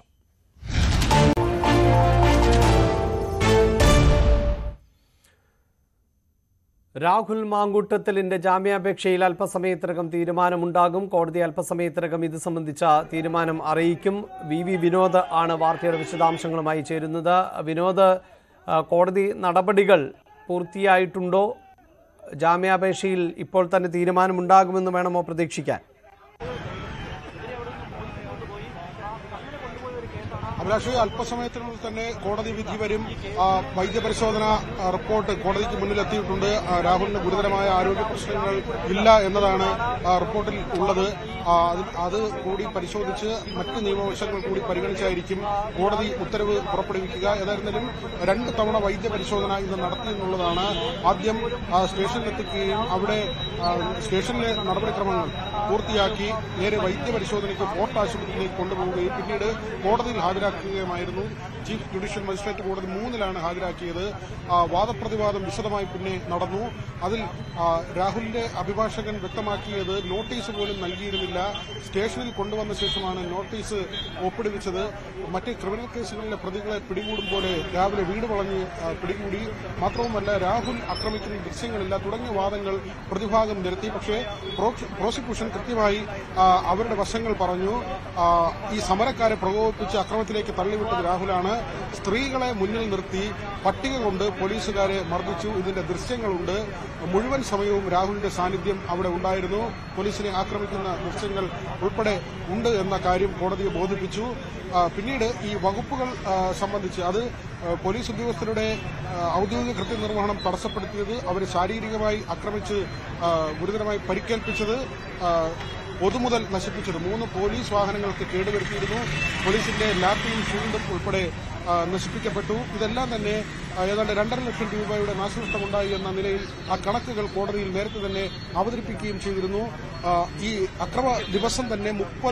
രാഹുൽ മാങ്കൂട്ടത്തിലിന്റെ ജാമ്യാപേക്ഷയിൽ അല്പസമയത്തിനകം തീരുമാനമുണ്ടാകും. കോടതി അല്പസമയത്തിനകം ഇത് സംബന്ധിച്ച തീരുമാനം അറിയിക്കും. വി വിനോദ് ആണ് വാർത്തയുടെ വിശദാംശങ്ങളുമായി ചേരുന്നത്. വിനോദ്, കോടതി നടപടികൾ പൂർത്തിയായിട്ടുണ്ടോ? ജാമ്യാപേക്ഷയിൽ ഇപ്പോൾ തന്നെ തീരുമാനമുണ്ടാകുമെന്ന് വേണമോ പ്രതീക്ഷിക്കാൻ? അഭിലാഷ്, അല്പസമയത്തിനുള്ളിൽ തന്നെ കോടതി വിധി വരും. വൈദ്യപരിശോധന റിപ്പോർട്ട് കോടതിക്ക് മുന്നിലെത്തിയിട്ടുണ്ട്. രാഹുലിന് ഗുരുതരമായ ആരോഗ്യ പ്രശ്നങ്ങൾ ഇല്ല എന്നതാണ് റിപ്പോർട്ടിൽ ഉള്ളത്. അത് കൂടി പരിശോധിച്ച് മറ്റ് നിയമവശങ്ങൾ കൂടി പരിഗണിച്ചായിരിക്കും കോടതി ഉത്തരവ് പുറപ്പെടുവിക്കുക. ഏതായിരുന്നാലും 2 തവണ വൈദ്യപരിശോധന ഇന്ന് നടത്തിയെന്നുള്ളതാണ്. ആദ്യം സ്റ്റേഷനിലെത്തിക്കുകയും അവിടെ സ്റ്റേഷനിലെ നടപടിക്രമങ്ങൾ പൂർത്തിയാക്കി നേരെ വൈദ്യപരിശോധനയ്ക്ക് ഫോർട്ട് ആശുപത്രിയിലേക്ക് കൊണ്ടുപോവുകയും പിന്നീട് കോടതിയിൽ ഹാജരാക്കുകയുമായിരുന്നു. ചീഫ് ജുഡീഷ്യൽ മജിസ്ട്രേറ്റ് കോടതി 3-ലാണ് ഹാജരാക്കിയത്. വാദപ്രതിവാദം വിശദമായി പിന്നെ നടന്നു. അതിൽ രാഹുലിന്റെ അഭിഭാഷകൻ വ്യക്തമാക്കിയത് നോട്ടീസ് പോലും നൽകിയിരുന്നില്ല. സ്റ്റേഷനിൽ കൊണ്ടുവന്ന ശേഷമാണ് നോട്ടീസ് ഒപ്പിടുവിച്ചത്. മറ്റ് ക്രിമിനൽ കേസുകളിലെ പ്രതികളെ പിടികൂടും പോലെ രാവിലെ വീട് വളഞ്ഞ് പിടികൂടി. മാത്രവുമല്ല, രാഹുൽ ആക്രമിക്കുന്ന ദൃശ്യങ്ങളില്ല തുടങ്ങിയ വാദങ്ങൾ പ്രതിഭാഗം നിരത്തി. പക്ഷേ പ്രോസിക്യൂഷൻ കൃത്യമായി അവരുടെ വശങ്ങൾ പറഞ്ഞു. ഈ സമരക്കാരെ പ്രകോപിപ്പിച്ച് അക്രമത്തിലേക്ക് തള്ളിവിട്ടത് രാഹുലാണ്. സ്ത്രീകളെ മുന്നിൽ നിർത്തി പട്ടിക കൊണ്ട് പോലീസുകാരെ മർദ്ദിച്ചു. ഇതിന്റെ ദൃശ്യങ്ങളുണ്ട്. മുഴുവൻ സമയവും രാഹുലിന്റെ സാന്നിധ്യം അവിടെ ഉണ്ടായിരുന്നു. പോലീസിനെ ആക്രമിക്കുന്ന ദൃശ്യങ്ങൾ ഉൾപ്പെടെ ഉണ്ട് എന്ന കാര്യം കോടതിയെ ബോധിപ്പിച്ചു. പിന്നീട് ഈ വകുപ്പുകൾ സംബന്ധിച്ച് അത് പോലീസ് ഉദ്യോഗസ്ഥരുടെ ഔദ്യോഗിക കൃത്യനിർവഹണം തടസ്സപ്പെടുത്തിയത്, അവരെ ശാരീരികമായി ആക്രമിച്ച് ഗുരുതരമായി പരിക്കേൽപ്പിച്ചത്, പൊതുമുതൽ നശിപ്പിച്ചത്, 3 പോലീസ് വാഹനങ്ങൾക്ക് കേടുവരുത്തിയിരുന്നു. പോലീസിന്റെ ലാപ്പിയും ഷീൽഡും ഉൾപ്പെടെ നശിപ്പിക്കപ്പെട്ടു. ഇതെല്ലാം തന്നെ ഏതാണ്ട് 2.5 ലക്ഷം രൂപയുടെ നാശനഷ്ടമുണ്ടായി എന്ന നിലയിൽ ആ കണക്കുകൾ കോടതിയിൽ നേരത്തെ തന്നെ അവതരിപ്പിക്കുകയും ചെയ്തിരുന്നു. ഈ അക്രമ ദിവസം തന്നെ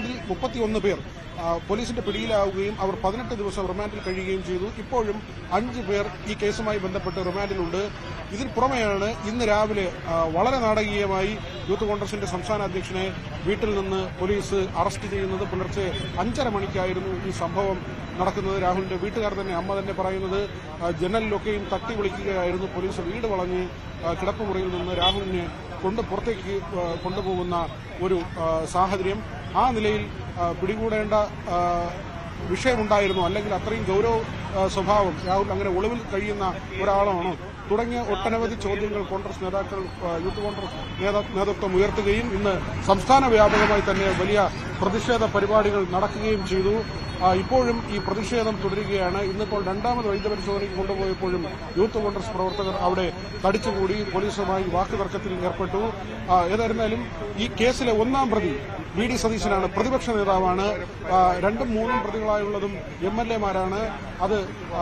31 പേർ പോലീസിന്റെ പിടിയിലാവുകയും അവർ 18 ദിവസം റിമാൻഡിൽ കഴിയുകയും ചെയ്തു. ഇപ്പോഴും 5 പേർ ഈ കേസുമായി ബന്ധപ്പെട്ട് റിമാൻഡിലുണ്ട്. ഇതിന് പുറമെയാണ് ഇന്ന് രാവിലെ വളരെ നാടകീയമായി യൂത്ത് കോൺഗ്രസിന്റെ സംസ്ഥാന അധ്യക്ഷനെ വീട്ടിൽ നിന്ന് പോലീസ് അറസ്റ്റ് ചെയ്യുന്നത്. പുലർച്ചെ 5:30 മണിക്കായിരുന്നു ഈ സംഭവം നടക്കുന്നത്. രാഹുലിന്റെ വീട്ടുകാർ തന്നെ, അമ്മ തന്നെ പറയുന്നത്, ജനലിലൊക്കെയും തട്ടി വിളിക്കുകയായിരുന്നു. പോലീസ് വീട് വളഞ്ഞ് കിടപ്പുമുറിയിൽ നിന്ന് രാഹുലിനെ പുറത്തേക്ക് കൊണ്ടുപോകുന്ന ഒരു സാഹചര്യം. ആ നിലയിൽ പിടികൂടേണ്ട വിഷയമുണ്ടായിരുന്നു, അല്ലെങ്കിൽ അത്രയും ഗൗരവ സ്വഭാവം, രാഹുൽ അങ്ങനെ ഒളിവിൽ കഴിയുന്ന ഒരാളാണോ തുടങ്ങിയ ഒട്ടനവധി ചോദ്യങ്ങൾ കോൺഗ്രസ് നേതാക്കൾ, യൂത്ത് കോൺഗ്രസ് നേതൃത്വം ഉയർത്തുകയും ഇന്ന് സംസ്ഥാന വ്യാപകമായി തന്നെ വലിയ പ്രതിഷേധ പരിപാടികൾ നടക്കുകയും ചെയ്തു. ഇപ്പോഴും ഈ പ്രതിഷേധം തുടരുകയാണ്. ഇന്നിപ്പോൾ 2ാമത് വൈദ്യപരിശോധനയ്ക്ക് കൊണ്ടുപോയപ്പോഴും യൂത്ത് കോൺഗ്രസ് പ്രവർത്തകർ അവിടെ തടിച്ചുകൂടി പോലീസുമായി വാക്കുതർക്കത്തിൽ ഏർപ്പെട്ടു. ഏതായിരുന്നാലും ഈ കേസിലെ 1-ാം പ്രതി വി ഡി സതീശനാണ്, പ്രതിപക്ഷ നേതാവാണ്. 2ഉം 3ഉം പ്രതികളായുള്ളതും MLA-മാരാണ്. അത്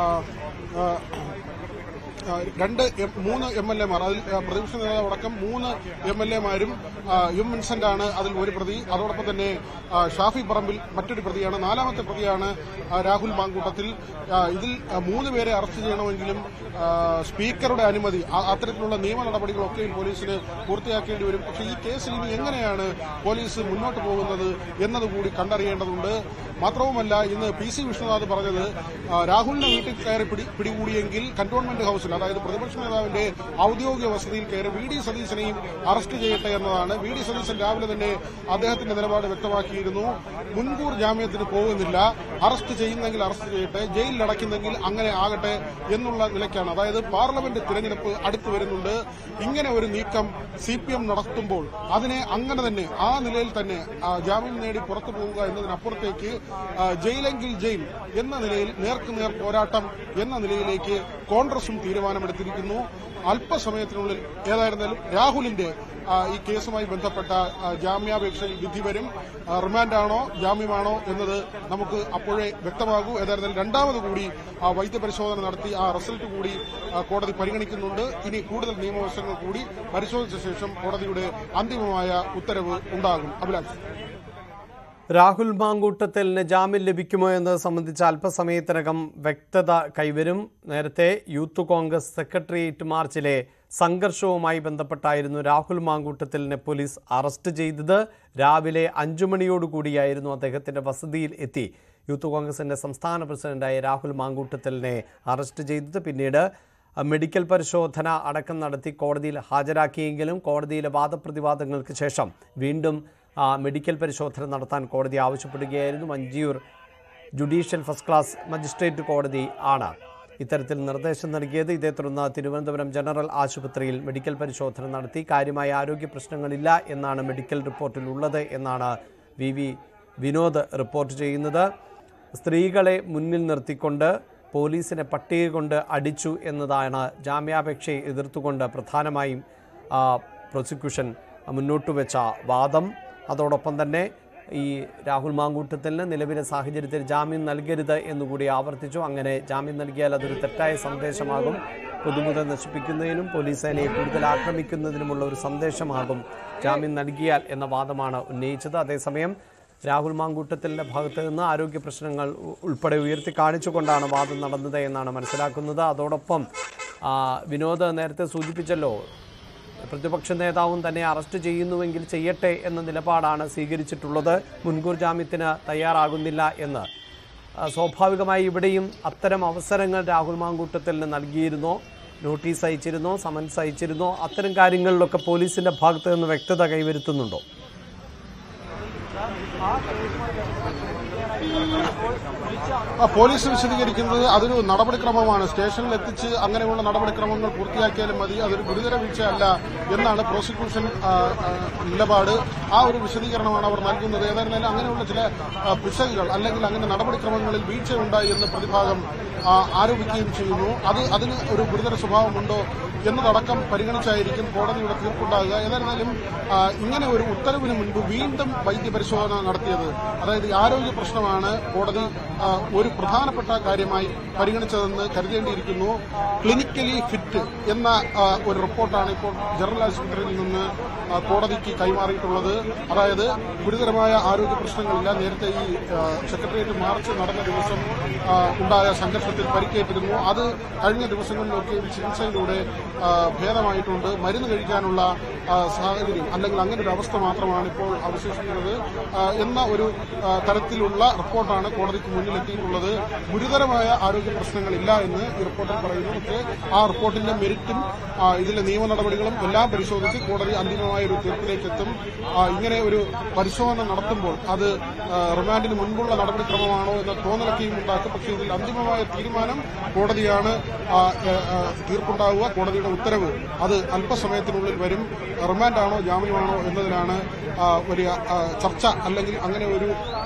3 MLA-മാർ, അതിൽ പ്രതിപക്ഷ നേതാവ് അടക്കം 3 MLA-മാരും എം വിൻസെന്റാണ് അതിൽ ഒരു പ്രതി. അതോടൊപ്പം തന്നെ ഷാഫി പറമ്പിൽ മറ്റൊരു പ്രതിയാണ്. 4ാമത്തെ പ്രതിയാണ് രാഹുൽ മാങ്കൂട്ടത്തിൽ. ഇതിൽ 3 പേരെ അറസ്റ്റ് ചെയ്യണമെങ്കിലും സ്പീക്കറുടെ അനുമതി, അത്തരത്തിലുള്ള നിയമ നടപടികളൊക്കെയും പോലീസിന് പൂർത്തിയാക്കേണ്ടി വരും. പക്ഷേ ഈ കേസിൽ ഇനി എങ്ങനെയാണ് പോലീസ് മുന്നോട്ട് പോകുന്നത് എന്നതുകൂടി കണ്ടറിയേണ്ടതുണ്ട്. മാത്രവുമല്ല, ഇന്ന് PC വിഷ്ണുനാഥ് പറഞ്ഞത്, രാഹുലിനെ വീട്ടിൽ കയറി പിടികൂടിയെങ്കിൽ കന്റോൺമെന്റ് ഹൌസിൽ, അതായത് പ്രതിപക്ഷ നേതാവിന്റെ ഔദ്യോഗിക വസതിയിൽ കയറി വി ഡി സതീശനെയും അറസ്റ്റ് ചെയ്യട്ടെ എന്നതാണ്. വി ഡി സതീശൻ രാവിലെ തന്നെ അദ്ദേഹത്തിന്റെ നിലപാട് വ്യക്തമാക്കിയിരുന്നു. മുൻകൂർ ജാമ്യത്തിന് പോകുന്നില്ല, അറസ്റ്റ് ചെയ്യുന്നെങ്കിൽ അറസ്റ്റ് ചെയ്യട്ടെ, ജയിലിൽ അടയ്ക്കുന്നെങ്കിൽ അങ്ങനെ ആകട്ടെ എന്നുള്ള നിലയ്ക്കാണ്. അതായത് പാർലമെന്റ് തിരഞ്ഞെടുപ്പ് അടുത്തു വരുന്നുണ്ട്. ഇങ്ങനെ ഒരു നീക്കം CPM നടത്തുമ്പോൾ അതിനെ അങ്ങനെ തന്നെ ആ നിലയിൽ തന്നെ ജാമ്യം നേടി പുറത്തു പോവുക എന്നതിനപ്പുറത്തേക്ക് ജയിലെങ്കിൽ ജയിൽ എന്ന നിലയിൽ നേർക്കുനേർ പോരാട്ടം എന്ന നിലയിലേക്ക് കോൺഗ്രസും തീരുമാനമെടുത്തിരിക്കുന്നു. അല്പസമയത്തിനുള്ളിൽ ഏതായിരുന്നാലും രാഹുലിന്റെ ഈ കേസുമായി ബന്ധപ്പെട്ട ജാമ്യാപേക്ഷയിൽ വിധി വരും. റിമാൻഡാണോ ജാമ്യമാണോ എന്നത് നമുക്ക് അപ്പോഴേ വ്യക്തമാകൂ. ഏതായിരുന്നാലും 2ാമത് കൂടി വൈദ്യപരിശോധന നടത്തി ആ റിസൾട്ട് കൂടി കോടതി പരിഗണിക്കുന്നുണ്ട്. ഇനി കൂടുതൽ നിയമവശങ്ങൾ കൂടി പരിശോധിച്ച ശേഷം കോടതിയുടെ അന്തിമമായ ഉത്തരവ് ഉണ്ടാകും. അഭിലാഷ്, രാഹുൽ മാങ്കൂട്ടത്തിന് ജാമ്യം ലഭിക്കുമോ എന്നത് സംബന്ധിച്ച് അല്പസമയത്തിനകം വ്യക്തത കൈവരും. നേരത്തെ യൂത്ത് കോൺഗ്രസ് സെക്രട്ടേറിയറ്റ് മാർച്ചിലെ സംഘർഷവുമായി ബന്ധപ്പെട്ടായിരുന്നു രാഹുൽ മാങ്കൂട്ടത്തിലിനെ പോലീസ് അറസ്റ്റ് ചെയ്തത്. രാവിലെ 5 മണിയോടുകൂടിയായിരുന്നു അദ്ദേഹത്തിൻ്റെ വസതിയിൽ എത്തി യൂത്ത് കോൺഗ്രസിൻ്റെ സംസ്ഥാന പ്രസിഡന്റായ രാഹുൽ മാങ്കൂട്ടത്തിലിനെ അറസ്റ്റ് ചെയ്തത്. പിന്നീട് മെഡിക്കൽ പരിശോധന അടക്കം നടത്തി കോടതിയിൽ ഹാജരാക്കിയെങ്കിലും കോടതിയിലെ വാദപ്രതിവാദങ്ങൾക്ക് ശേഷം വീണ്ടും മെഡിക്കൽ പരിശോധന നടത്താൻ കോടതി ആവശ്യപ്പെടുകയായിരുന്നു. Manjoor judicial first class magistrate കോടതി ആണ് ഇത്തരത്തിൽ നിർദ്ദേശം നൽകിയത്. ഇതേ തുടർന്ന് തിരുവനന്തപുരം ജനറൽ ആശുപത്രിയിൽ മെഡിക്കൽ പരിശോധന നടത്തി. കാര്യമായ ആരോഗ്യ പ്രശ്നങ്ങളില്ല എന്നാണ് മെഡിക്കൽ റിപ്പോർട്ടിൽ ഉള്ളത് എന്നാണ് വി വിനോദ് റിപ്പോർട്ട് ചെയ്യുന്നത്. സ്ത്രീകളെ മുന്നിൽ നിർത്തിക്കൊണ്ട് പോലീസിനെ പട്ടിക കൊണ്ട് അടിച്ചു എന്നതാണ് ജാമ്യാപേക്ഷയെ എതിർത്തുകൊണ്ട് പ്രധാനമായും പ്രോസിക്യൂഷൻ മുന്നോട്ട് വെച്ച വാദം. അതോടൊപ്പം തന്നെ ഈ രാഹുൽ മാങ്കൂട്ടത്തിന് നിലവിലെ സാഹചര്യത്തിൽ ജാമ്യം നൽകരുത് എന്നുകൂടി ആവർത്തിച്ചു. അങ്ങനെ ജാമ്യം നൽകിയാൽ അതൊരു തെറ്റായ സന്ദേശമാകും, പൊതുമുത നശിപ്പിക്കുന്നതിനും പോലീസ് സേനയെ കൂടുതൽ ആക്രമിക്കുന്നതിനുമുള്ള ഒരു സന്ദേശമാകും ജാമ്യം നൽകിയാൽ എന്ന വാദമാണ് ഉന്നയിച്ചത്. അതേസമയം രാഹുൽ മാങ്കൂട്ടത്തിൻ്റെ ഭാഗത്ത് നിന്ന് ആരോഗ്യ പ്രശ്നങ്ങൾ ഉൾപ്പെടെ ഉയർത്തി കാണിച്ചുകൊണ്ടാണ് വാദം നടന്നത് എന്നാണ് മനസ്സിലാക്കുന്നത്. അതോടൊപ്പം വിനോദ് നേരത്തെ സൂചിപ്പിച്ചല്ലോ, പ്രതിപക്ഷ നേതാവും തന്നെ അറസ്റ്റ് ചെയ്യുന്നുവെങ്കിൽ ചെയ്യട്ടെ എന്ന നിലപാടാണ് സ്വീകരിച്ചിട്ടുള്ളത്. മുൻകൂർ ജാമ്യത്തിന് തയ്യാറാകുന്നില്ല എന്ന്. സ്വാഭാവികമായി ഇവിടെയും അത്തരം അവസരങ്ങൾ രാഹുൽ മാങ്കൂട്ടത്തിന് നൽകിയിരുന്നോ, നോട്ടീസ് അയച്ചിരുന്നോ, സമൻസ് അയച്ചിരുന്നോ, അത്തരം കാര്യങ്ങളിലൊക്കെ പോലീസിൻ്റെ ഭാഗത്ത് നിന്ന് വ്യക്തത കൈവരുത്തുന്നുണ്ടോ? പോലീസ് വിശദീകരിക്കുന്നത് അതൊരു നടപടിക്രമമാണ്, സ്റ്റേഷനിൽ എത്തിച്ച് അങ്ങനെയുള്ള നടപടിക്രമങ്ങൾ പൂർത്തിയാക്കിയാലും മതി, അതൊരു ഗുരുതര വീഴ്ചയല്ല എന്നാണ് പ്രോസിക്യൂഷൻ നിലപാട്. ആ ഒരു വിശദീകരണമാണ് അവർ നൽകുന്നത്. ഏതായിരുന്നാലും അങ്ങനെയുള്ള ചില പിശകുകൾ അല്ലെങ്കിൽ അങ്ങനെ നടപടിക്രമങ്ങളിൽ വീഴ്ചയുണ്ടായി എന്ന് പ്രതിഭാഗം ആരോപിക്കുകയും ചെയ്യുന്നു. അതിന് ഒരു ഗുരുതര സ്വഭാവമുണ്ടോ എന്നതടക്കം പരിഗണിച്ചായിരിക്കും കോടതിയുടെ തീർപ്പുണ്ടാകുക. ഏതായിരുന്നാലും ഇങ്ങനെ ഒരു ഉത്തരവിന് മുൻപ് വീണ്ടും വൈദ്യപരിശോധന നടത്തിയത്, അതായത് ആരോഗ്യ പ്രശ്നമാണ് കോടതി ഒരു പ്രധാനപ്പെട്ട കാര്യമായി പരിഗണിച്ചതെന്ന് കരുതേണ്ടിയിരിക്കുന്നു. ക്ലിനിക്കലി ഫിറ്റ് എന്ന ഒരു റിപ്പോർട്ടാണ് ഇപ്പോൾ ജനറൽ ആശുപത്രിയിൽ നിന്ന് കോടതിക്ക് കൈമാറിയിട്ടുള്ളത്. അതായത് ഗുരുതരമായ ആരോഗ്യ പ്രശ്നങ്ങളില്ല. നേരത്തെ ഈ സെക്രട്ടേറിയറ്റ് മാർച്ച് നടന്ന ദിവസം ഉണ്ടായ സംഘർഷത്തിൽ പരിക്കേറ്റിരുന്നു. അത് കഴിഞ്ഞ ദിവസങ്ങളിലൊക്കെ ചികിത്സയിലൂടെ ഭേദമായിട്ടുണ്ട്. മരുന്ന് കഴിക്കാനുള്ള സാഹചര്യം അല്ലെങ്കിൽ അങ്ങനെ ഒരു അവസ്ഥ മാത്രമാണ് ഇപ്പോൾ അവശേഷിക്കുന്നത് എന്ന ഒരു തരത്തിലുള്ള റിപ്പോർട്ടാണ് കോടതിക്ക് മുന്നിലെത്തിയിട്ടുള്ളത്. ഗുരുതരമായ ആരോഗ്യ പ്രശ്നങ്ങളില്ല എന്ന് ഈ റിപ്പോർട്ടിൽ പറയുന്നു. പക്ഷേ ആ റിപ്പോർട്ടിന്റെ മെരിറ്റും ഇതിലെ നിയമ നടപടികളും എല്ലാം പരിശോധിച്ച് കോടതി അന്തിമമായ ഒരു തീർപ്പിലേക്ക് എത്തും. ഇങ്ങനെ ഒരു പരിശോധന നടത്തുമ്പോൾ അത് റിമാൻഡിന് മുൻപുള്ള നടപടിക്രമമാണോ എന്ന തോന്നലൊക്കെയും ഉണ്ടാക്കും. പക്ഷേ ഇതിൽ അന്തിമമായ തീരുമാനം കോടതിയാണ് തീർപ്പുണ്ടാവുക. കോടതിയുടെ ഉത്തരവ് അത് അല്പസമയത്തിനുള്ളിൽ വരും. റിമാൻഡാണോ ജാമ്യമാണോ എന്നതിലാണ് വലിയ ചർച്ച. അല്ലെങ്കിൽ അങ്ങനെ ഒരു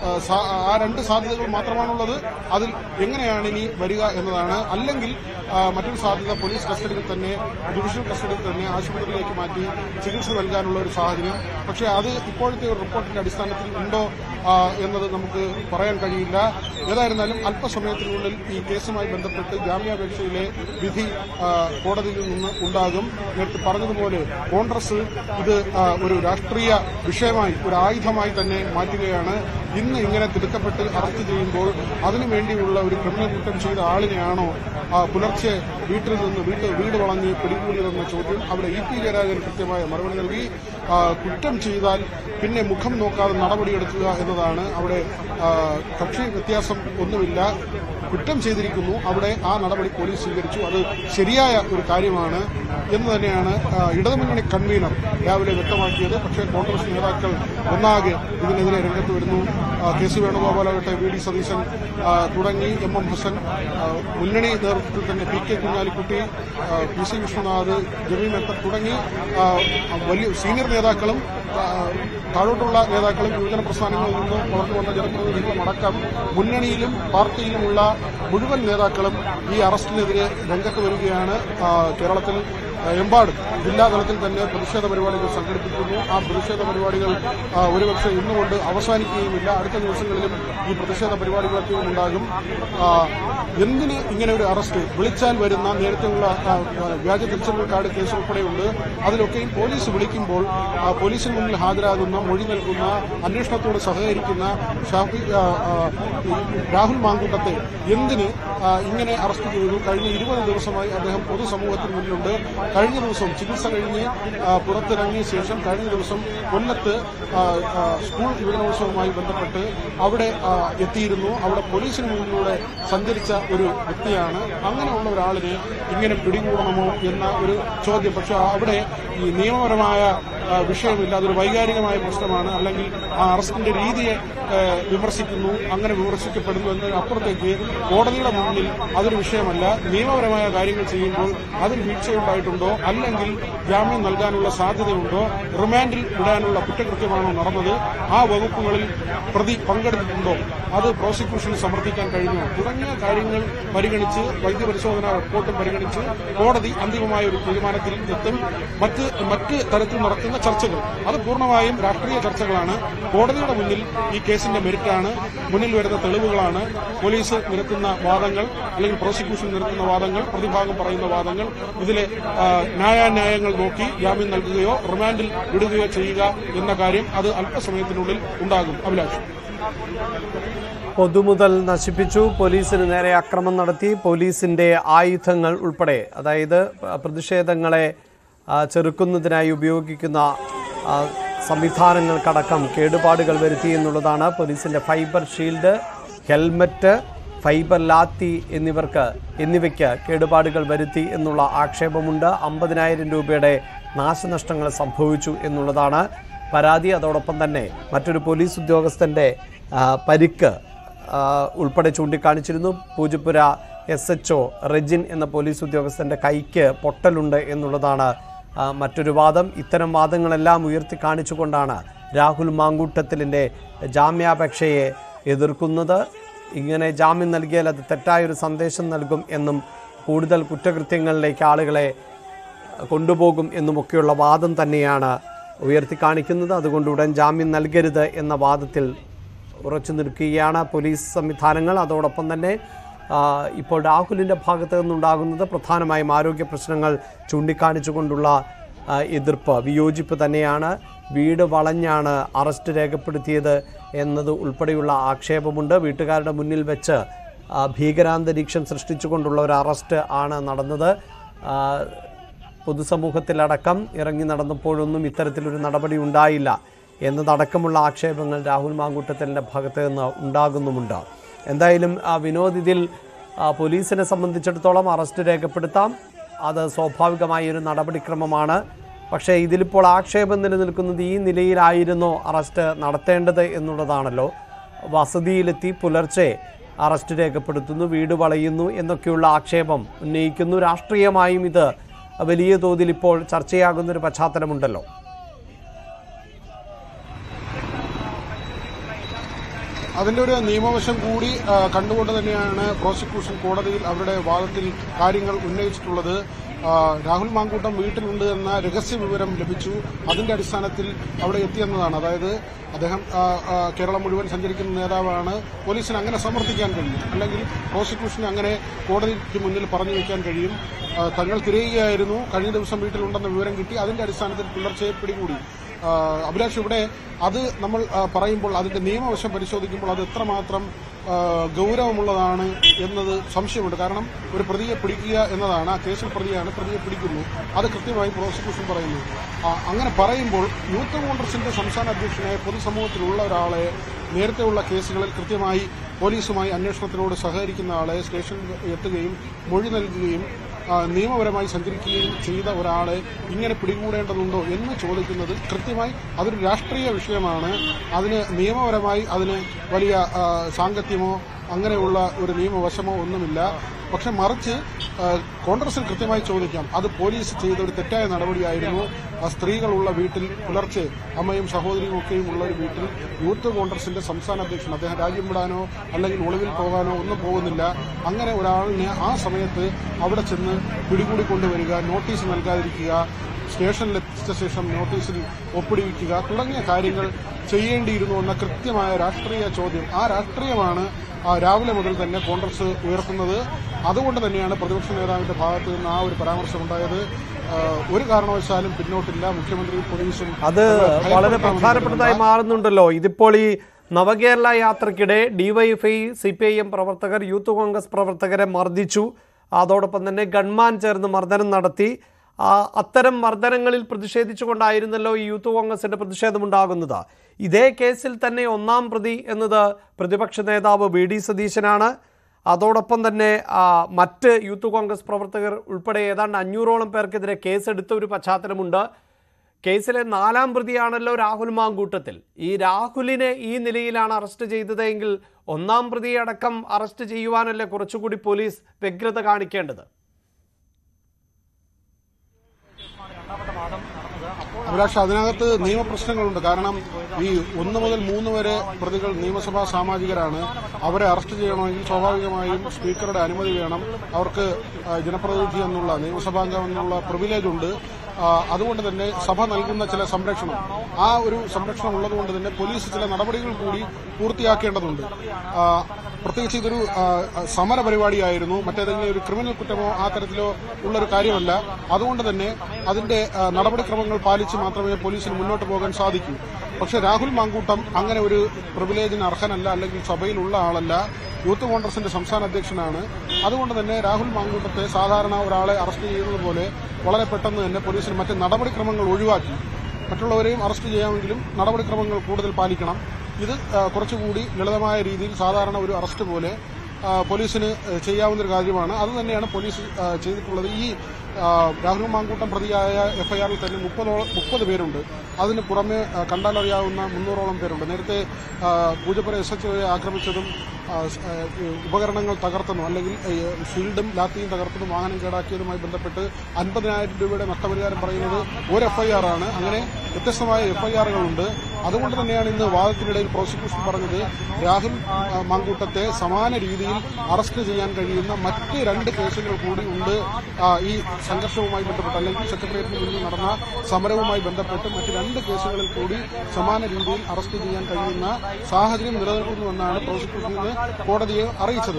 ആ രണ്ട് സാധ്യതകൾ മാത്രമാണുള്ളത്. അതിൽ എങ്ങനെയാണ് ഇനി വരിക എന്നതാണ്. അല്ലെങ്കിൽ മറ്റൊരു സാധ്യത പോലീസ് കസ്റ്റഡിയിൽ തന്നെ, ജുഡീഷ്യൽ കസ്റ്റഡിയിൽ തന്നെ ആശുപത്രിയിലേക്ക് മാറ്റി ചികിത്സ നൽകാനുള്ള ഒരു സാഹചര്യം. പക്ഷേ അത് ഇപ്പോഴത്തെ ഒരു റിപ്പോർട്ടിന്റെ അടിസ്ഥാനത്തിൽ ഉണ്ടോ എന്നത് നമുക്ക് പറയാൻ കഴിയില്ല. ഏതായിരുന്നാലും അല്പസമയത്തിനുള്ളിൽ ഈ കേസുമായി ബന്ധപ്പെട്ട് ജാമ്യാപേക്ഷയിലെ വിധി കോടതിയിൽ നിന്ന് ഉണ്ടാകും. നേരത്തെ പറഞ്ഞതുപോലെ കോൺഗ്രസ് ഇത് ഒരു രാഷ്ട്രീയ വിഷയമായി, ഒരു ആയുധമായി തന്നെ മാറ്റുകയാണ്. ഇന്ന് ഇങ്ങനെ തിടുക്കപ്പെട്ട് അറസ്റ്റ് ചെയ്യുമ്പോൾ അതിനുവേണ്ടിയുള്ള ഒരു ക്രിമിനൽ കുറ്റം ചെയ്ത ആളിനെയാണോ പുലർച്ചെ വീട്ടിൽ നിന്ന് വീട് വളഞ്ഞ് പിടികൂടിയതെന്ന ചോദ്യം അവിടെ ഇ പി ജയരാജൻ കൃത്യമായ മറുപടി നൽകി. കുറ്റം ചെയ്താൽ പിന്നെ മുഖം നോക്കാതെ നടപടിയെടുക്കുക എന്നതാണ്. അവിടെ കക്ഷി വ്യത്യാസം ഒന്നുമില്ല. കുറ്റം ചെയ്തിരിക്കുന്നു, അവിടെ ആ നടപടി പോലീസ് സ്വീകരിച്ചു. അത് ശരിയായ ഒരു കാര്യമാണ് എന്ന് തന്നെയാണ് ഇടതുമുന്നണി കൺവീനർ രാവിലെ വ്യക്തമാക്കിയത്. പക്ഷേ കോൺഗ്രസ് നേതാക്കൾ ഒന്നാകെ ഇതിനെതിരെ രംഗത്ത് വരുന്നു. കെ സി വേണുഗോപാലാകട്ടെ, വി ഡി സതീശൻ തുടങ്ങി എം എം ഹസൻ, മുന്നണി നേതൃത്വത്തിൽ തന്നെ P K Kunhalikutty, P C Vishwanath, Jameel Methar തുടങ്ങി വലിയ സീനിയർ നേതാക്കളും താഴോട്ടുള്ള നേതാക്കളും യുവജന പ്രസ്ഥാനങ്ങളിൽ നിന്ന് വളർന്നു വന്ന ജനപ്രതിനിധികളും അടക്കം മുന്നണിയിലും പാർട്ടിയിലുമുള്ള മുഴുവൻ നേതാക്കളും ഈ അറസ്റ്റിനെതിരെ രംഗത്ത് വരികയാണ്. കേരളത്തിൽ എമ്പാടും ജില്ലാതലത്തിൽ തന്നെ പ്രതിഷേധ പരിപാടികൾ സംഘടിപ്പിക്കുന്നു. ആ പ്രതിഷേധ പരിപാടികൾ ഒരുപക്ഷെ ഇന്നുകൊണ്ട് അവസാനിക്കുകയുമില്ല. അടുത്ത ദിവസങ്ങളിലും ഈ പ്രതിഷേധ പരിപാടികളൊക്കെ ഉണ്ടാകും. എന്തിന് ഇങ്ങനെ ഒരു അറസ്റ്റ്? വിളിച്ചാൽ വരുന്ന നേരത്തെയുള്ള വ്യാജ തിരിച്ചറിയൽ കാർഡ് കേസ് ഉൾപ്പെടെയുണ്ട്. അതിലൊക്കെയും പോലീസ് വിളിക്കുമ്പോൾ പോലീസിന് മുന്നിൽ ഹാജരാകുന്ന, മൊഴി നൽകുന്ന, അന്വേഷണത്തോട് സഹകരിക്കുന്ന രാഹുൽ മാങ്കൂട്ടത്തെ എന്തിന് ഇങ്ങനെ അറസ്റ്റ് ചെയ്തു? കഴിഞ്ഞ 20 ദിവസമായി അദ്ദേഹം പൊതുസമൂഹത്തിന് മുന്നിലുണ്ട്. കഴിഞ്ഞ ദിവസം ചികിത്സ കഴിഞ്ഞ് പുറത്തിറങ്ങിയ ശേഷം കഴിഞ്ഞ ദിവസം കൊല്ലത്ത് സ്കൂൾ യുവജനോത്സവവുമായി ബന്ധപ്പെട്ട് അവിടെ എത്തിയിരുന്നു. അവിടെ പോലീസിന് മുന്നിലൂടെ സഞ്ചരിച്ച ഒരു വ്യക്തിയാണ്. അങ്ങനെയുള്ള ഒരാളിനെ ഇങ്ങനെ പിടികൂടണമോ എന്ന ഒരു ചോദ്യം. പക്ഷെ അവിടെ ഈ നിയമപരമായ വിഷയമില്ല, അതൊരു വൈകാരികമായ പ്രശ്നമാണ്. അല്ലെങ്കിൽ ആ അറസ്റ്റിന്റെ രീതിയെ വിമർശിക്കുന്നു, അങ്ങനെ വിമർശിക്കപ്പെടുന്നു എന്നതിനപ്പുറത്തേക്ക് കോടതിയുടെ മുന്നിൽ അതൊരു വിഷയമല്ല. നിയമപരമായ കാര്യങ്ങൾ ചെയ്യുമ്പോൾ അതിൽ വീഴ്ചയുണ്ടായിട്ടുണ്ടോ, അല്ലെങ്കിൽ ജാമ്യം നൽകാനുള്ള സാധ്യതയുണ്ടോ, റിമാൻഡിൽ വിടാനുള്ള കുറ്റകൃത്യമാണോ നടന്നത്, ആ വകുപ്പുകളിൽ പ്രതി പങ്കെടുത്തിട്ടുണ്ടോ, അത് പ്രോസിക്യൂഷന് സമർപ്പിക്കാൻ കഴിഞ്ഞു തുടങ്ങിയ കാര്യങ്ങൾ പരിഗണിച്ച് വൈദ്യപരിശോധനാ റിപ്പോർട്ടും പരിഗണിച്ച് കോടതി അന്തിമമായ ഒരു തീരുമാനത്തിൽ എത്തും. മറ്റ് തരത്തിൽ നടക്കുന്ന ചർച്ചകൾ അത് പൂർണ്ണമായും രാഷ്ട്രീയ ചർച്ചകളാണ്. കോടതിയുടെ മുന്നിൽ ഈ കേസിന്റെ മെരിറ്റാണ്, മുന്നിൽ വരുന്ന തെളിവുകളാണ്, പോലീസ് നിരത്തുന്ന വാദങ്ങൾ അല്ലെങ്കിൽ പ്രോസിക്യൂഷൻ നിരത്തുന്ന വാദങ്ങൾ, പ്രതിഭാഗം പറയുന്ന വാദങ്ങൾ. ഇതിലെ ന്യായാന്യായങ്ങൾ നോക്കി ജാമ്യം നൽകുകയോ റിമാൻഡിൽ വിടുകയോ ചെയ്യുക എന്ന കാര്യം അത് അല്പസമയത്തിനുള്ളിൽ ഉണ്ടാകും. അഭിലാഷ്, പൊതുമുതൽ നശിപ്പിച്ചു, പോലീസിന് നേരെ അക്രമം നടത്തി, പോലീസിന്റെ ആയുധങ്ങൾ ഉൾപ്പെടെ, അതായത് പ്രതിഷേധങ്ങളെ ചെറുക്കുന്നതിനായി ഉപയോഗിക്കുന്ന സംവിധാനങ്ങൾക്കടക്കം കേടുപാടുകൾ വരുത്തി എന്നുള്ളതാണ്. പോലീസിന്റെ fibre shield, helmet, fibre lathi എന്നിവയ്ക്ക് കേടുപാടുകൾ വരുത്തി എന്നുള്ള ആക്ഷേപമുണ്ട്. 50,000 രൂപയുടെ നാശനഷ്ടങ്ങൾ സംഭവിച്ചു എന്നുള്ളതാണ് പരാതി. അതോടൊപ്പം തന്നെ മറ്റൊരു പോലീസ് ഉദ്യോഗസ്ഥന്റെ പരിക്ക് ഉൾപ്പെടെ ചൂണ്ടിക്കാണിച്ചിരുന്നു. പൂജപ്പുര SHO റെജിൻ എന്ന പോലീസ് ഉദ്യോഗസ്ഥന്റെ കൈക്ക് പൊട്ടലുണ്ട് എന്നുള്ളതാണ് മറ്റൊരു വാദം. ഇത്തരം വാദങ്ങളെല്ലാം ഉയർത്തി കാണിച്ചുകൊണ്ടാണ് രാഹുൽ മാങ്കൂട്ടത്തിലിൻ്റെ ജാമ്യാപേക്ഷയെ എതിർക്കുന്നത്. ഇങ്ങനെ ജാമ്യം നൽകിയാൽ അത് തെറ്റായൊരു സന്ദേശം നൽകും എന്നും കൂടുതൽ കുറ്റകൃത്യങ്ങളിലേക്ക് ആളുകളെ കൊണ്ടുപോകും എന്നുമൊക്കെയുള്ള വാദം തന്നെയാണ് ഉയർത്തി കാണിക്കുന്നത്. അതുകൊണ്ട് ഉടൻ ജാമ്യം നൽകരുത് എന്ന വാദത്തിൽ ഉറച്ചു നിൽക്കുകയാണ് പോലീസ് സംവിധാനങ്ങൾ. അതോടൊപ്പം തന്നെ ഇപ്പോൾ രാഹുലിൻ്റെ ഭാഗത്ത് നിന്നുണ്ടാകുന്നത് പ്രധാനമായും ആരോഗ്യ പ്രശ്നങ്ങൾ ചൂണ്ടിക്കാണിച്ചുകൊണ്ടുള്ള എതിർപ്പ്, വിയോജിപ്പ് തന്നെയാണ്. വീട് വളഞ്ഞാണ് അറസ്റ്റ് രേഖപ്പെടുത്തിയത് എന്നത് ഉൾപ്പെടെയുള്ള ആക്ഷേപമുണ്ട്. വീട്ടുകാരുടെ മുന്നിൽ വെച്ച് ഭീകരാന്തരീക്ഷം സൃഷ്ടിച്ചുകൊണ്ടുള്ള ഒരു അറസ്റ്റ് ആണ് നടന്നത്. പൊതുസമൂഹത്തിലടക്കം ഇറങ്ങി നടന്നപ്പോഴൊന്നും ഇത്തരത്തിലൊരു നടപടി ഉണ്ടായില്ല എന്നതടക്കമുള്ള ആക്ഷേപങ്ങൾ രാഹുൽ മാങ്കൂട്ടത്തിലിൻ്റെ ഭാഗത്ത് നിന്ന് ഉണ്ടാകുന്നുമുണ്ട്. എന്തായാലും വിനോദ്, ഇതിൽ പോലീസിനെ സംബന്ധിച്ചിടത്തോളം അറസ്റ്റ് രേഖപ്പെടുത്താം, അത് സ്വാഭാവികമായ ഒരു നടപടിക്രമമാണ്. പക്ഷേ ഇതിലിപ്പോൾ ആക്ഷേപം നിലനിൽക്കുന്നത് ഈ നിലയിലായിരുന്നോ അറസ്റ്റ് നടത്തേണ്ടത് എന്നുള്ളതാണല്ലോ. വസതിയിലെത്തി പുലർച്ചെ അറസ്റ്റ് രേഖപ്പെടുത്തുന്നു, വീട് വളയുന്നു എന്നൊക്കെയുള്ള ആക്ഷേപം ഉന്നയിക്കുന്നു. രാഷ്ട്രീയമായും ഇത് വലിയ തോതിൽ ഇപ്പോൾ ചർച്ചയാകുന്നൊരു പശ്ചാത്തലമുണ്ടല്ലോ. അതിൻ്റെ ഒരു നിയമവശം കൂടി കണ്ടുകൊണ്ട് തന്നെയാണ് പ്രോസിക്യൂഷൻ കോടതിയിൽ അവരുടെ വാദത്തിൽ കാര്യങ്ങൾ ഉന്നയിച്ചിട്ടുള്ളത്. രാഹുൽ മാങ്കൂട്ടം വീട്ടിലുണ്ട് എന്ന രഹസ്യ വിവരം ലഭിച്ചു, അതിന്റെ അടിസ്ഥാനത്തിൽ അവിടെ എത്തിയെന്നതാണ്. അതായത് അദ്ദേഹം കേരളം മുഴുവൻ സഞ്ചരിക്കുന്ന നേതാവാണ്, പോലീസിന് അങ്ങനെ സമർത്ഥിക്കാൻ കഴിയും, അല്ലെങ്കിൽ പ്രോസിക്യൂഷന് അങ്ങനെ കോടതിക്ക് മുന്നിൽ പറഞ്ഞു വയ്ക്കാൻ കഴിയും. തങ്ങൾ തിരയുകയായിരുന്നു, കഴിഞ്ഞ ദിവസം വീട്ടിലുണ്ടെന്ന വിവരം കിട്ടി, അതിന്റെ അടിസ്ഥാനത്തിൽ പുലർച്ചെ പിടികൂടി. അഭിലാഷ്, ഇവിടെ അത് നമ്മൾ പറയുമ്പോൾ അതിന്റെ നിയമവശം പരിശോധിക്കുമ്പോൾ അത് എത്രമാത്രം ഗൗരവമുള്ളതാണ് എന്നത് സംശയമുണ്ട്. കാരണം ഒരു പ്രതിയെ പിടിക്കുക എന്നതാണ്, ആ കേസിൽ പ്രതിയാണ്, പ്രതിയെ പിടിക്കുന്നു, അത് കൃത്യമായി പ്രോസിക്യൂഷൻ പറയുന്നു. അങ്ങനെ പറയുമ്പോൾ യൂത്ത് കോൺഗ്രസിന്റെ സംസ്ഥാന അധ്യക്ഷനെ, പൊതുസമൂഹത്തിലുള്ള ഒരാളെ, നേരത്തെയുള്ള കേസുകളിൽ കൃത്യമായി പോലീസുമായി അന്വേഷണത്തിനോട് സഹകരിക്കുന്ന ആളെ സ്റ്റേഷനിൽ എത്തുകയും മൊഴി നൽകുകയും നിയമപരമായി സഞ്ചരിക്കുകയും ചെയ്ത ഒരാളെ ഇങ്ങനെ പിടികൂടേണ്ടതുണ്ടോ എന്ന് ചോദിക്കുന്നത് കൃത്യമായി അതൊരു രാഷ്ട്രീയ വിഷയമാണ്. അതിന് നിയമപരമായി അതിന് വലിയ സാങ്കത്യമോ അങ്ങനെയുള്ള ഒരു നിയമവശമോ ഒന്നുമില്ല. പക്ഷെ മറിച്ച് കോൺഗ്രസിൽ കൃത്യമായി ചോദിക്കാം, അത് പോലീസ് ചെയ്ത ഒരു തെറ്റായ നടപടിയായിരുന്നു. സ്ത്രീകളുള്ള വീട്ടിൽ പുലർച്ചെ അമ്മയും സഹോദരിയും ഒക്കെയും ഉള്ള ഒരു വീട്ടിൽ യൂത്ത് കോൺഗ്രസിന്റെ സംസ്ഥാന അധ്യക്ഷൻ അദ്ദേഹം രാജ്യം വിടാനോ അല്ലെങ്കിൽ ഒളിവിൽ പോകാനോ ഒന്നും പോകുന്നില്ല. അങ്ങനെ ഒരാളിനെ ആ സമയത്ത് അവിടെ ചെന്ന് പിടികൂടിക്കൊണ്ടുവരിക, നോട്ടീസ് നൽകാതിരിക്കുക, സ്റ്റേഷനിലെത്തിച്ച ശേഷം നോട്ടീസിൽ ഒപ്പിടിവിക്കുക തുടങ്ങിയ കാര്യങ്ങൾ ചെയ്യേണ്ടിയിരുന്നു എന്ന കൃത്യമായ രാഷ്ട്രീയ ചോദ്യം, ആ രാഷ്ട്രീയമാണ് രാവിലെ മുതൽ തന്നെ കോൺഗ്രസ് ഉയർത്തുന്നത്. അതുകൊണ്ട് തന്നെയാണ് പ്രതിപക്ഷ നേതാവിന്റെ ഭാഗത്ത് നിന്ന് ആ ഒരു പരാമർശമുണ്ടായത്. ഒരു കാരണവശാലും പിന്നോട്ടില്ല, മുഖ്യമന്ത്രി പോലീസും അത് വളരെ പ്രധാനപ്പെട്ടതായി മാറുന്നുണ്ടല്ലോ. ഇതിപ്പോൾ ഈ നവകേരള യാത്രയ്ക്കിടെ DYFI, CPIM പ്രവർത്തകർ യൂത്ത് കോൺഗ്രസ് പ്രവർത്തകരെ മർദ്ദിച്ചു, അതോടൊപ്പം തന്നെ ഗൺമാൻ ചേർന്ന് മർദ്ദനം നടത്തി, അത്തരം മർദ്ദനങ്ങളിൽ പ്രതിഷേധിച്ചുകൊണ്ടായിരുന്നല്ലോ ഈ യൂത്ത് കോൺഗ്രസിൻ്റെ പ്രതിഷേധമുണ്ടാകുന്നത്. ഇതേ കേസിൽ തന്നെ ഒന്നാം പ്രതി എന്നത് പ്രതിപക്ഷ നേതാവ് വി ഡി സതീശനാണ്. അതോടൊപ്പം തന്നെ മറ്റ് യൂത്ത് കോൺഗ്രസ് പ്രവർത്തകർ ഉൾപ്പെടെ ഏതാണ്ട് 500ഓളം പേർക്കെതിരെ കേസെടുത്ത ഒരു പശ്ചാത്തലമുണ്ട്. കേസിലെ 4ാം പ്രതിയാണല്ലോ രാഹുൽ മാങ്കൂട്ടത്തിൽ. ഈ രാഹുലിനെ ഈ നിലയിലാണ് അറസ്റ്റ് ചെയ്തതെങ്കിൽ 1ാം പ്രതിയെ അടക്കം അറസ്റ്റ് ചെയ്യുവാനല്ലേ കുറച്ചുകൂടി പോലീസ് വ്യഗ്രത കാണിക്കേണ്ടത്? അഭിലാഷ്, അതിനകത്ത് നിയമപ്രശ്നങ്ങളുണ്ട്. കാരണം ഈ 1 മുതൽ 3 വരെ പ്രതികൾ നിയമസഭാ സാമാജികരാണ്. അവരെ അറസ്റ്റ് ചെയ്യണമെങ്കിൽ സ്വാഭാവികമായും സ്പീക്കറുടെ അനുമതി വേണം. അവർക്ക് ജനപ്രതിനിധി എന്നുള്ള നിയമസഭാംഗം എന്നുള്ള പ്രിവിലേജ് ഉണ്ട്. അതുകൊണ്ട് തന്നെ സഭ നൽകുന്ന ചില സംരക്ഷണം, ആ ഒരു സംരക്ഷണം ഉള്ളതുകൊണ്ട് തന്നെ പോലീസ് ചില നടപടികൾ കൂടി പൂർത്തിയാക്കേണ്ടതുണ്ട്. പ്രത്യേകിച്ച് ഇതൊരു സമര പരിപാടിയായിരുന്നു, മറ്റേതെങ്കിലും ഒരു ക്രിമിനൽ കുറ്റമോ ആ തരത്തിലോ ഉള്ളൊരു കാര്യമല്ല. അതുകൊണ്ട് തന്നെ അതിന്റെ നടപടിക്രമങ്ങൾ പാലിച്ച് മാത്രമേ പോലീസിന് മുന്നോട്ട് പോകാൻ സാധിക്കൂ. പക്ഷേ രാഹുൽ മാങ്കൂട്ടം അങ്ങനെ ഒരു പ്രിവിലേജിന് അർഹനല്ല, അല്ലെങ്കിൽ സഭയിലുള്ള ആളല്ല. യൂത്ത് കോൺഗ്രസിന്റെ സംസ്ഥാന അധ്യക്ഷനാണ്. അതുകൊണ്ട് തന്നെ രാഹുൽ മാങ്കൂട്ടത്തെ സാധാരണ ഒരാളെ അറസ്റ്റ് ചെയ്യുന്നത് പോലെ വളരെ പെട്ടെന്ന് തന്നെ പോലീസിന് മറ്റ് നടപടിക്രമങ്ങൾ ഒഴിവാക്കി. മറ്റുള്ളവരെയും അറസ്റ്റ് ചെയ്യാമെങ്കിലും നടപടിക്രമങ്ങൾ കൂടുതൽ പാലിക്കണം. ഇത് കുറച്ചുകൂടി ലളിതമായ രീതിയിൽ സാധാരണ ഒരു അറസ്റ്റ് പോലെ പോലീസിന് ചെയ്യാവുന്നൊരു കാര്യമാണ്. അത് തന്നെയാണ് പോലീസ് ചെയ്തിട്ടുള്ളത്. ഈ രാഹുൽ മാങ്കൂട്ടം പ്രതിയായ എഫ്ഐആറിൽ തന്നെ 30 പേരുണ്ട്. അതിന് പുറമെ കണ്ടാലറിയാവുന്ന 300ഓളം പേരുണ്ട്. നേരത്തെ പൂജപ്പുര SHOയെ ആക്രമിച്ചതും ഉപകരണങ്ങൾ തകർത്തതും അല്ലെങ്കിൽ ഫീൽഡും ലാത്തിയും തകർത്തതും വാഹനം കേടാക്കിയതുമായി ബന്ധപ്പെട്ട് 50,000 രൂപയുടെ നഷ്ടപരിഹാരം പറയുന്നത് ഒരു എഫ്ഐആർ ആണ്. അങ്ങനെ വ്യത്യസ്തമായ എഫ്ഐആറുകളുണ്ട്. അതുകൊണ്ട് തന്നെയാണ് ഇന്ന് വാദത്തിനിടയിൽ പ്രോസിക്യൂഷൻ പറഞ്ഞത് രാഹുൽ മാങ്കൂട്ടത്തെ സമാന രീതിയിൽ അറസ്റ്റ് ചെയ്യാൻ കഴിയുന്ന മറ്റ് 2 കേസുകൾ കൂടി ഉണ്ട്. ഈ സംഘർഷവുമായി ബന്ധപ്പെട്ട് അല്ലെങ്കിൽ സെക്രട്ടേറിയറ്റിന് മുന്നിൽ നടന്ന സമരവുമായി ബന്ധപ്പെട്ട് മറ്റ് 2 കേസുകളിൽ കൂടി സമാന രീതിയിൽ അറസ്റ്റ് ചെയ്യാൻ കഴിയുന്ന സാഹചര്യം നിലനിൽക്കുന്നുവെന്നാണ് പ്രോസിക്യൂഷൻ ഇന്ന് കോടതിയെ അറിയിച്ചത്.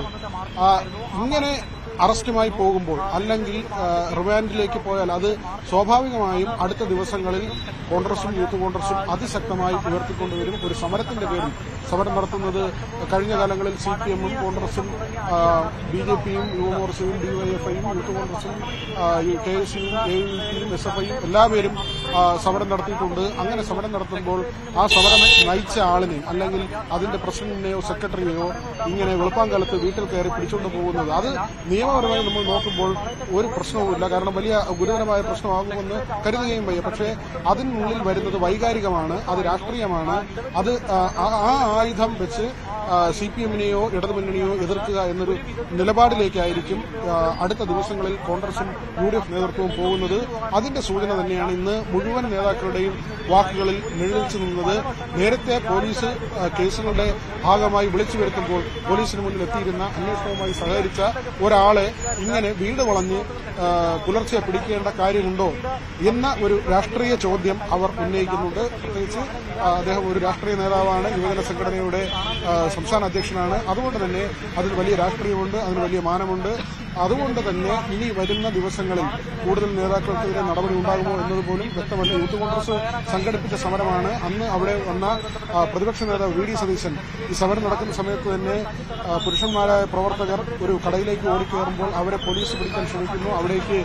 ഇങ്ങനെ അറസ്റ്റുമായി പോകുമ്പോൾ അല്ലെങ്കിൽ റിമാൻഡിലേക്ക് പോയാൽ അത് സ്വാഭാവികമായും അടുത്ത ദിവസങ്ങളിൽ കോൺഗ്രസും യൂത്ത് കോൺഗ്രസും അതിശക്തമായി ഉയർത്തിക്കൊണ്ടുവരും. ഒരു സമരത്തിന്റെ പേരിൽ സമരം നടത്തുന്നത് കഴിഞ്ഞ കാലങ്ങളിൽ CPM-ഉം കോൺഗ്രസും BJP-യും യുവമോർച്ചയും DYFI-യും യൂത്ത് കോൺഗ്രസും KSU-യും AUP-യും SFI-യും എല്ലാവരും സമരം നടത്തിയിട്ടുണ്ട്. അങ്ങനെ സമരം നടത്തുമ്പോൾ ആ സമരം നയിച്ച ആളിനെ അല്ലെങ്കിൽ അതിന്റെ പ്രസിഡന്റിനെയോ സെക്രട്ടറിയെയോ ഇങ്ങനെ വെളുപ്പാങ്കാലത്ത് വീട്ടിൽ കയറി പിടിച്ചുകൊണ്ട് പോകുന്നത് അത് നിയമപരമായി നമ്മൾ നോക്കുമ്പോൾ ഒരു പ്രശ്നവുമില്ല. കാരണം വലിയ ഗുരുതരമായ പ്രശ്നമാകുമെന്ന് കരുതുകയും വയ്യ. പക്ഷേ അതിനുള്ളിൽ വരുന്നത് വൈകാരികമാണ്, അത് രാഷ്ട്രീയമാണ്. അത് ആ ആയുധം വെച്ച് CPM-നെയോ ഇടതുമുന്നണിയോ എതിർക്കുക എന്നൊരു നിലപാടിലേക്കായിരിക്കും അടുത്ത ദിവസങ്ങളിൽ കോൺഗ്രസും UDF നേതൃത്വവും പോകുന്നത്. അതിന്റെ സൂചന തന്നെയാണ് ഇന്ന് മുഴുവൻ നേതാക്കളുടെയും വാക്കുകളിൽ നിഴലിച്ചു നിന്നത്. നേരത്തെ പോലീസ് കേസുകളുടെ ഭാഗമായി വിളിച്ചു വരുത്തുമ്പോൾ പോലീസിന് മുന്നിൽ എത്തിയിരുന്ന അന്വേഷണവുമായി സഹകരിച്ച ഒരാളെ ഇങ്ങനെ വീട് വളഞ്ഞ് പുലർച്ചെ പിടിക്കേണ്ട കാര്യമുണ്ടോ എന്ന ഒരു രാഷ്ട്രീയ ചോദ്യം അവർ ഉന്നയിക്കുന്നുണ്ട്. പ്രത്യേകിച്ച് അദ്ദേഹം ഒരു രാഷ്ട്രീയ നേതാവാണ്, യുവജന സംഘടനയുടെ സംസ്ഥാന അധ്യക്ഷനാണ്. അതുകൊണ്ട് തന്നെ അതിന് വലിയ രാഷ്ട്രീയമുണ്ട്, അതിന് വലിയ മാനമുണ്ട്. അതുകൊണ്ട് തന്നെ ഇനി വരുന്ന ദിവസങ്ങളിൽ കൂടുതൽ നേതാക്കൾക്കെതിരെ നടപടി ഉണ്ടാകുമോ എന്നതുപോലും വ്യക്തമല്ല. യൂത്ത് കോൺഗ്രസ് സംഘടിപ്പിച്ച സമരമാണ്. അന്ന് അവിടെ വന്ന പ്രതിപക്ഷ നേതാവ് വി ഡി സതീശൻ ഈ സമരം നടക്കുന്ന സമയത്ത് തന്നെ പുരുഷന്മാരായ പ്രവർത്തകർ ഒരു കടയിലേക്ക് ഓടിക്കയറുമ്പോൾ അവരെ പോലീസ് പിടിക്കാൻ ശ്രമിക്കുന്നു. അവിടേക്ക്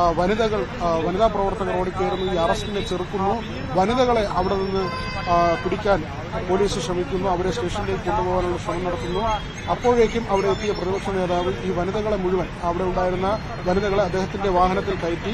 വനിതാ പ്രവർത്തകർ ഓടിക്കയറുന്നു, ഈ അറസ്റ്റിനെ ചെറുക്കുന്നു. വനിതകളെ അവിടെ നിന്ന് പിടിക്കാൻ പോലീസ് ശ്രമിക്കുന്നു, അവരെ സ്റ്റേഷനിലേക്ക് കൊണ്ടുപോകാനുള്ള ശ്രമം നടത്തുന്നു. അപ്പോഴേക്കും അവിടെ എത്തിയ പ്രതിപക്ഷ നേതാവ് ഈ വനിതകളെ മുഴുവൻ, അവിടെ ഉണ്ടായിരുന്ന വനിതകളെ അദ്ദേഹത്തിന്റെ വാഹനത്തിൽ കയറ്റി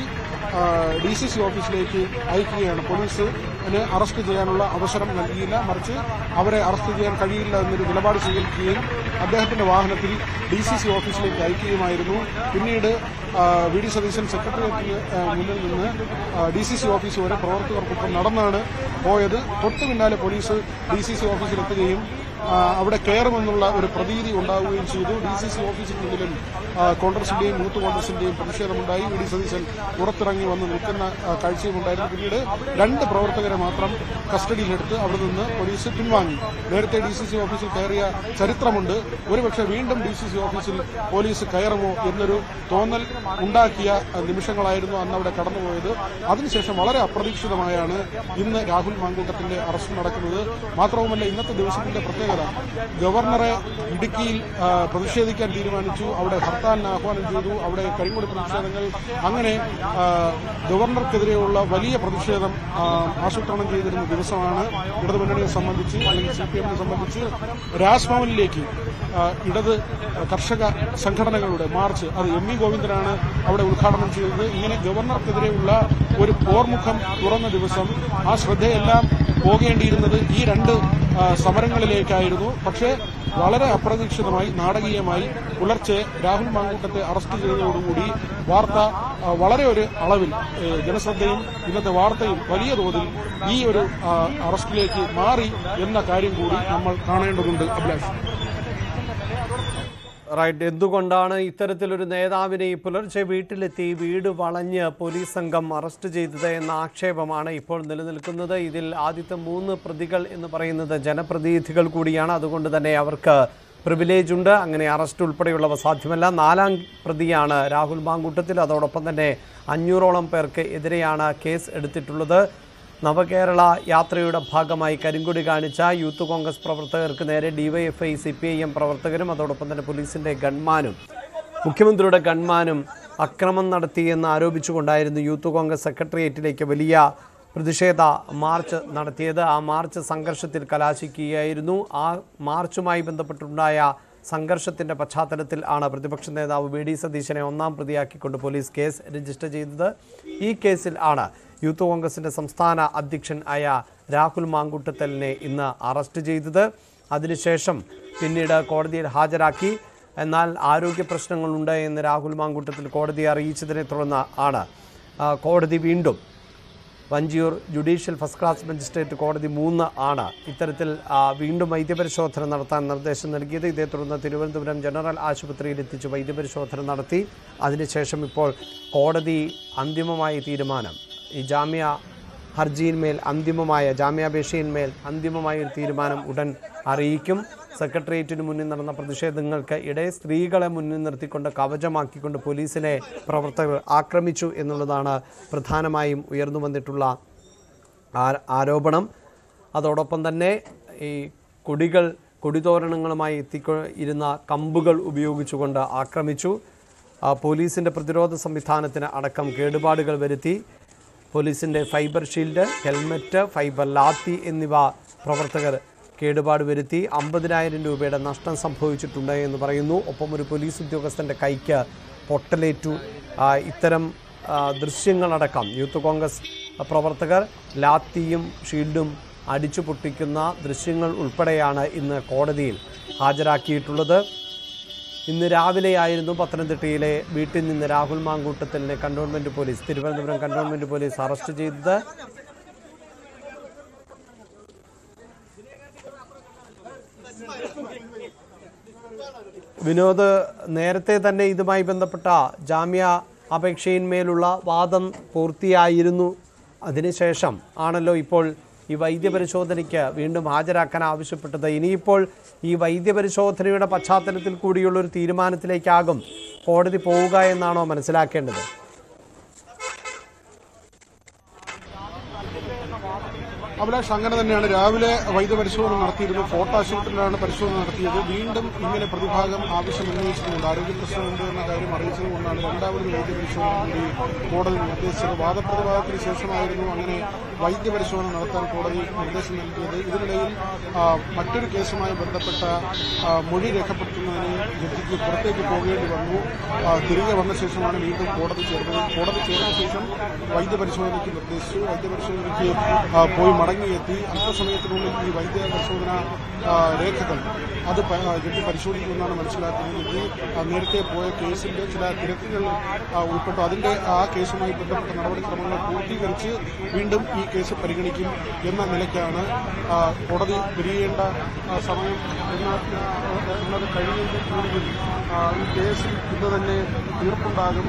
DCC ഓഫീസിലേക്ക് അയക്കുകയാണ്. പോലീസിന് അറസ്റ്റ് ചെയ്യാനുള്ള അവസരം നൽകിയില്ല, മറിച്ച് അവരെ അറസ്റ്റ് ചെയ്യാൻ കഴിയില്ല എന്നൊരു നിലപാട് സ്വീകരിക്കുകയും അദ്ദേഹത്തിന്റെ വാഹനത്തിൽ DCC ഓഫീസിലേക്ക് അയക്കുകയുമായിരുന്നു. പിന്നീട് വി ഡി സതീശൻ സെക്രട്ടേറിയറ്റിന് മുന്നിൽ നിന്ന് DCC ഓഫീസ് വരെ പ്രവർത്തകർക്കൊപ്പം നടന്നാണ് പോയത്. തൊട്ടു പിന്നാലെ പോലീസ് DCC ഓഫീസിലെത്തുകയും അവിടെ കയറുമെന്നുള്ള ഒരു പ്രതീതി ഉണ്ടാവുകയും ചെയ്തു. DCC ഓഫീസിന് മുന്നിലും കോൺഗ്രസിന്റെയും യൂത്ത് കോൺഗ്രസിന്റെയും പ്രതിഷേധമുണ്ടായി. വി ഡി സതീശൻ പുറത്തിറങ്ങി വന്ന് നിൽക്കുന്ന കാഴ്ചയുമുണ്ടായിരുന്നു. പിന്നീട് 2 പ്രവർത്തകരെ മാത്രം കസ്റ്റഡിയിലെടുത്ത് അവിടെ നിന്ന് പോലീസ് പിൻവാങ്ങി. നേരത്തെ DCC ഓഫീസിൽ കയറിയ ചരിത്രമുണ്ട്. ഒരുപക്ഷെ വീണ്ടും DCC ഓഫീസിൽ പോലീസ് കയറുമോ എന്നൊരു തോന്നൽ ഉണ്ടാക്കിയ നിമിഷങ്ങളായിരുന്നു അന്ന് അവിടെ കടന്നുപോയത്. അതിനുശേഷം വളരെ അപ്രതീക്ഷിതമായാണ് ഇന്ന് രാഹുൽ മാങ്കൂട്ടത്തിന്റെ അറസ്റ്റ് നടക്കുന്നത്. മാത്രവുമല്ല, ഇന്നത്തെ ദിവസത്തിന്റെ പ്രത്യേകത ചുമതല. ഗവർണറെ ഇടുക്കിയിൽ പ്രതിഷേധിക്കാൻ തീരുമാനിച്ചു. അവിടെ ഹർത്താലിന് ആഹ്വാനം ചെയ്തു. അവിടെ കരിങ്കൊടി പ്രതിഷേധങ്ങൾ. അങ്ങനെ ഗവർണർക്കെതിരെയുള്ള വലിയ പ്രതിഷേധം ആസൂത്രണം ചെയ്തിരുന്ന ദിവസമാണ് ഇടതുമുന്നണിയെ സംബന്ധിച്ച് അല്ലെങ്കിൽ CPM സംബന്ധിച്ച് രാജ്ഭവനിലേക്ക് ഇടത് കർഷക സംഘടനകളുടെ മാർച്ച്, അത് MV ഗോവിന്ദനാണ് അവിടെ ഉദ്ഘാടനം ചെയ്തത്. ഇങ്ങനെ ഗവർണർക്കെതിരെയുള്ള ഒരു പോർമുഖം തുറന്ന ദിവസം ആ ശ്രദ്ധയെല്ലാം പോകേണ്ടിയിരുന്നത് ഈ രണ്ട് സമരങ്ങളിലേക്കായിരുന്നു. പക്ഷേ വളരെ അപ്രതീക്ഷിതമായി, നാടകീയമായി പുലർച്ചെ രാഹുൽ മാങ്കൂട്ടത്തെ അറസ്റ്റ് ചെയ്തതോടുകൂടി വാർത്ത വളരെ ഒരു അളവിൽ ജനശ്രദ്ധയും ഇന്നത്തെ വാർത്തയും വലിയ തോതിൽ ഈ ഒരു അറസ്റ്റിലേക്ക് മാറി എന്ന കാര്യം കൂടി നമ്മൾ കാണേണ്ടതുണ്ട്. അഭിലാഷ്. റൈറ്റ്. എന്തുകൊണ്ടാണ് ഇത്തരത്തിലൊരു നേതാവിനെ പുലർച്ചെ വീട്ടിലെത്തി വീട് വളഞ്ഞ് പോലീസ് സംഘം അറസ്റ്റ് ചെയ്തത് എന്ന ആക്ഷേപമാണ് ഇപ്പോൾ നിലനിൽക്കുന്നത്. ഇതിൽ ആദ്യത്തെ 3 പ്രതികൾ എന്ന് പറയുന്നത് ജനപ്രതിനിധികൾ കൂടിയാണ്. അതുകൊണ്ട് തന്നെ അവർക്ക് പ്രിവിലേജ് ഉണ്ട്. അങ്ങനെ അറസ്റ്റ് ഉൾപ്പെടെയുള്ളവ സാധ്യമല്ല. 4ാം പ്രതിയാണ് രാഹുൽ മാങ്കൂട്ടത്തിൽ. അതോടൊപ്പം തന്നെ 500ഓളം പേർക്ക് എതിരെയാണ് കേസ് എടുത്തിട്ടുള്ളത്. നവകേരള യാത്രയുടെ ഭാഗമായി കരിങ്കൊടി കാണിച്ച യൂത്ത് കോൺഗ്രസ് പ്രവർത്തകർക്ക് നേരെ DYFI CPIM പ്രവർത്തകരും അതോടൊപ്പം തന്നെ പോലീസിന്റെ ഗൺമാനും മുഖ്യമന്ത്രിയുടെ ഗൺമാനും അക്രമം നടത്തിയെന്ന് ആരോപിച്ചുകൊണ്ടായിരുന്നു യൂത്ത് കോൺഗ്രസ് സെക്രട്ടേറിയറ്റിലേക്ക് വലിയ പ്രതിഷേധ മാർച്ച് നടത്തിയത്. ആ മാർച്ച് സംഘർഷത്തിൽ കലാശിക്കുകയായിരുന്നു. ആ മാർച്ചുമായി ബന്ധപ്പെട്ടുണ്ടായ സംഘർഷത്തിന്റെ പശ്ചാത്തലത്തിൽ ആണ് പ്രതിപക്ഷ നേതാവ് VD സതീശനെ 1ാം പ്രതിയാക്കിക്കൊണ്ട് പോലീസ് കേസ് രജിസ്റ്റർ ചെയ്തത്. ഈ കേസിൽ ആണ് യൂത്ത് കോൺഗ്രസിന്റെ സംസ്ഥാന അധ്യക്ഷൻ ആയ രാഹുൽ മാങ്കൂട്ടത്തലിനെ ഇന്ന് അറസ്റ്റ് ചെയ്തത്. അതിനുശേഷം പിന്നീട് കോടതിയിൽ ഹാജരാക്കി. എന്നാൽ ആരോഗ്യ പ്രശ്നങ്ങളുണ്ട് എന്ന് രാഹുൽ മാങ്കൂട്ടത്തിൽ കോടതിയെ അറിയിച്ചതിനെ തുടർന്ന് ആണ് കോടതി വീണ്ടും Vanchiyoor judicial first class magistrate കോടതി 3 ആണ് ഇത്തരത്തിൽ വീണ്ടും വൈദ്യപരിശോധന നടത്താൻ നിർദ്ദേശം നൽകിയത്. ഇതേ തുടർന്ന് തിരുവനന്തപുരം ജനറൽ ആശുപത്രിയിൽ എത്തിച്ച് വൈദ്യപരിശോധന നടത്തി. അതിനുശേഷം ഇപ്പോൾ കോടതി അന്തിമമായ തീരുമാനം, ഈ ജാമ്യ ഹർജിയിന്മേൽ ജാമ്യാപേക്ഷയിന്മേൽ അന്തിമമായ ഒരു തീരുമാനം ഉടൻ അറിയിക്കും. സെക്രട്ടേറിയറ്റിന് മുന്നിൽ നടന്ന പ്രതിഷേധങ്ങൾക്ക് ഇടെ സ്ത്രീകളെ മുന്നിൽ നിർത്തിക്കൊണ്ട് കവചമാക്കിക്കൊണ്ട് പോലീസിനെ പ്രവർത്തകർ ആക്രമിച്ചു എന്നുള്ളതാണ് പ്രധാനമായും ഉയർന്നു വന്നിട്ടുള്ള ആരോപണം. അതോടൊപ്പം തന്നെ ഈ കൊടിതോരണങ്ങളുമായി ഇരുന്ന കമ്പുകൾ ഉപയോഗിച്ചുകൊണ്ട് ആക്രമിച്ചു. പോലീസിൻ്റെ പ്രതിരോധ സംവിധാനത്തിന് അടക്കം കേടുപാടുകൾ വരുത്തി. പോലീസിൻ്റെ fibre shield, helmet, fibre lathi എന്നിവ പ്രവർത്തകർ കേടുപാട് വരുത്തി. 50,000 രൂപയുടെ നഷ്ടം സംഭവിച്ചിട്ടുണ്ട് എന്ന് പറയുന്നു. ഒപ്പം ഒരു പോലീസ് ഉദ്യോഗസ്ഥൻ്റെ കൈക്ക് പൊട്ടലേറ്റു. ഇത്തരം ദൃശ്യങ്ങളടക്കം യൂത്ത് കോൺഗ്രസ് പ്രവർത്തകർ ലാത്തിയും ഷീൽഡും അടിച്ചു പൊട്ടിക്കുന്ന ദൃശ്യങ്ങൾ ഉൾപ്പെടെയാണ് ഇന്ന് കോടതിയിൽ ഹാജരാക്കിയിട്ടുള്ളത്. ഇന്ന് രാവിലെയായിരുന്നു പത്തനംതിട്ടയിലെ വീട്ടിൽ നിന്ന് രാഹുൽ മാങ്കൂട്ടത്തലിനെ തിരുവനന്തപുരം കണ്ടോൺമെന്റ് പോലീസ് അറസ്റ്റ് ചെയ്തത്. വിനോദ്, നേരത്തെ തന്നെ ഇതുമായി ബന്ധപ്പെട്ട ജാമ്യ അപേക്ഷയിന്മേലുള്ള വാദം പൂർത്തിയായിരുന്നു. അതിനുശേഷം ആണല്ലോ ഇപ്പോൾ ഈ വൈദ്യപരിശോധനയ്ക്ക് വീണ്ടും ഹാജരാക്കാൻ ആവശ്യപ്പെട്ടത്. ഇനിയിപ്പോൾ ഈ വൈദ്യപരിശോധനയുടെ പശ്ചാത്തലത്തിൽ കൂടിയുള്ളൊരു തീരുമാനത്തിലേക്കാകും കോടതി പോവുക എന്നാണോ മനസ്സിലാക്കേണ്ടത്? അഭിലാഷ്, അങ്ങനെ തന്നെയാണ്. രാവിലെ വൈദ്യപരിശോധന നടത്തിയിരുന്നു. ഫോർട്ട് ആശുപത്രിയിലാണ് പരിശോധന നടത്തിയത്. വീണ്ടും ഇങ്ങനെ പ്രതിഭാഗം ആവശ്യം ഉന്നയിച്ചിട്ടുണ്ട്. ആരോഗ്യ പ്രശ്നമുണ്ട് എന്ന കാര്യം അറിയിച്ചതുകൊണ്ടാണ് രണ്ടാമത് വൈദ്യപരിശോധന കൂടി കോടതി നിർദ്ദേശിച്ചത്. വാദപ്രതിവാദത്തിന് ശേഷമായിരുന്നു അങ്ങനെ വൈദ്യപരിശോധന നടത്താൻ കോടതി നിർദ്ദേശം നൽകിയത്. ഇതിനിടയിൽ മറ്റൊരു കേസുമായി ബന്ധപ്പെട്ട മൊഴി രേഖപ്പെടുത്തുന്നതിന് ജഡ്ജിക്ക് പുറത്തേക്ക് പോകേണ്ടി വന്നു. തിരികെ വന്ന ശേഷമാണ് വീണ്ടും കോടതി ചേർന്നത്. കോടതി ചേർന്ന ശേഷം വൈദ്യപരിശോധനയ്ക്ക് നിർദ്ദേശിച്ചു. വൈദ്യപരിശോധനയ്ക്ക് പോയി മടങ്ങിയെത്തി. അല്പസമയത്തിനുള്ളിൽ ഈ വൈദ്യ പരിശോധന രേഖകൾ അത് ജഡ്ജി പരിശോധിക്കുമെന്നാണ് മനസ്സിലാക്കുന്നത്. നേരത്തെ പോയ കേസിന്റെ ചില തിരക്കുകൾ ഉൾപ്പെട്ടു. അതിന്റെ ആ കേസുമായി ബന്ധപ്പെട്ട നടപടിക്രമങ്ങൾ പൂർത്തീകരിച്ച് വീണ്ടും ഈ കേസ് പരിഗണിക്കും എന്ന നിലയ്ക്കാണ് കോടതി പിരിയേണ്ട സമയം എന്നത് കഴിയുമെങ്കിൽ കൂടിയും ഈ കേസിൽ ഇന്ന് തന്നെ തീർപ്പുണ്ടാകും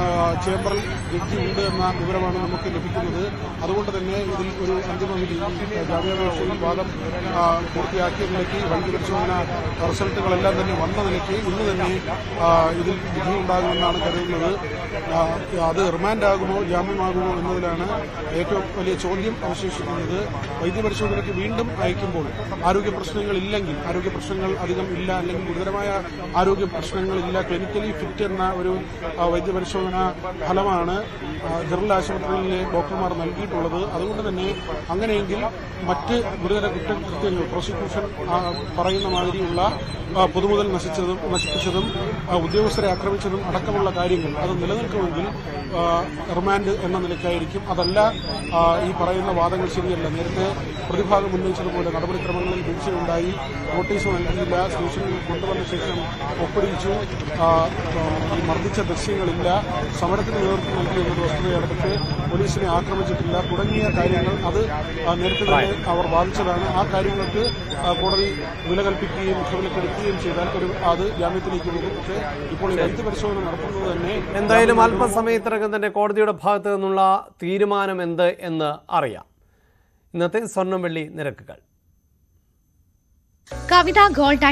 ചേംബറിൽ ജഡ്ജി ഉണ്ട് എന്ന വിവരമാണ് നമുക്ക് ലഭിക്കുന്നത്. അതുകൊണ്ട് തന്നെ ഇതിൽ ഒരു അന്തിമ വിധി ജാമ്യാപേക്ഷയിൽ വാദം പൂർത്തിയാക്കിയ നിലയ്ക്ക് വൈദ്യ പരിശോധന റിസൾട്ടുകളെല്ലാം തന്നെ വന്ന നിലയ്ക്ക് ഇന്ന് തന്നെ ഇതിൽ വിധിയുണ്ടാകുമെന്നാണ് കരുതുന്നത്. അത് റിമാൻഡാകുമോ ജാമ്യമാകുമോ എന്നതിലാണ് ഏറ്റവും വലിയ ചോദ്യം അവശേഷിക്കുന്നത്. വൈദ്യപരിശോധനയ്ക്ക് വീണ്ടും അയക്കുമ്പോൾ ആരോഗ്യ പ്രശ്നങ്ങളില്ലെങ്കിൽ, ആരോഗ്യ പ്രശ്നങ്ങൾ അധികം ഇല്ല, അല്ലെങ്കിൽ ഗുരുതരമായ ആരോഗ്യ പ്രശ്നങ്ങളില്ല, ക്ലിനിക്കലി ഫിറ്റ് എന്ന ഒരു വൈദ്യപരിശോധനാ ഫലമാണ് ജനറൽ ആശുപത്രിയിലെ ഡോക്ടർമാർ നൽകിയിട്ടുള്ളത്. അതുകൊണ്ട് തന്നെ അങ്ങനെയെങ്കിൽ മറ്റ് ഗുരുതര കുറ്റകൃത്യങ്ങൾ, പ്രോസിക്യൂഷൻ പറയുന്ന മാതിരിയുള്ള പൊതുമുതൽ നശിപ്പിച്ചതും ഉദ്യോഗസ്ഥരെ ആക്രമിച്ചതും അടക്കമുള്ള കാര്യങ്ങൾ അത് നിലനിൽക്കുമെങ്കിൽ റിമാൻഡ് എന്ന നിലയ്ക്കായിരിക്കും. അതല്ല, ഈ പറയുന്ന വാദങ്ങൾ ശരിയല്ല, നേരത്തെ പ്രതിഭാഗം ഉന്നയിച്ചതുപോലെ നടപടിക്രമങ്ങളിൽ വീഴ്ചയുണ്ടായി, നോട്ടീസ് നൽകിയില്ല, സ്റ്റേഷനിൽ കൊണ്ടുവന്ന ശേഷം ഒപ്പിടിച്ചു, മർദ്ദിച്ച ദൃശ്യങ്ങളില്ല, സമരത്തിന് നേതൃത്വം നൽകിയെന്നത് വസ്തുതയടുത്ത് പോലീസിനെ ആക്രമിച്ചിട്ടില്ല തുടങ്ങിയ കാര്യങ്ങൾ അത് നേരത്തെ തന്നെ അവർ വാദിച്ചതാണ്. ആ കാര്യങ്ങൾക്ക് കോടതി വില കൽപ്പിക്കുകയും മുഖവിലക്കെടുക്കുകയും ചെയ്താൽ അത് ജാമ്യത്തിലേക്ക് പോകും. പക്ഷേ ഇപ്പോൾ ഈ വൈദ്യ പരിശോധന നടത്തുന്നത് തന്നെ എന്തായാലും അല്പസമയത്തിനകം തന്നെ കോടതിയുടെ ഭാഗത്തു നിന്നുള്ള തീരുമാനം എന്ത് എന്ന് അറിയാം. ഇന്നത്തെ സ്വർണ്ണം വെള്ളി നിരക്കുകൾ. കവിത ഗോൾഡ്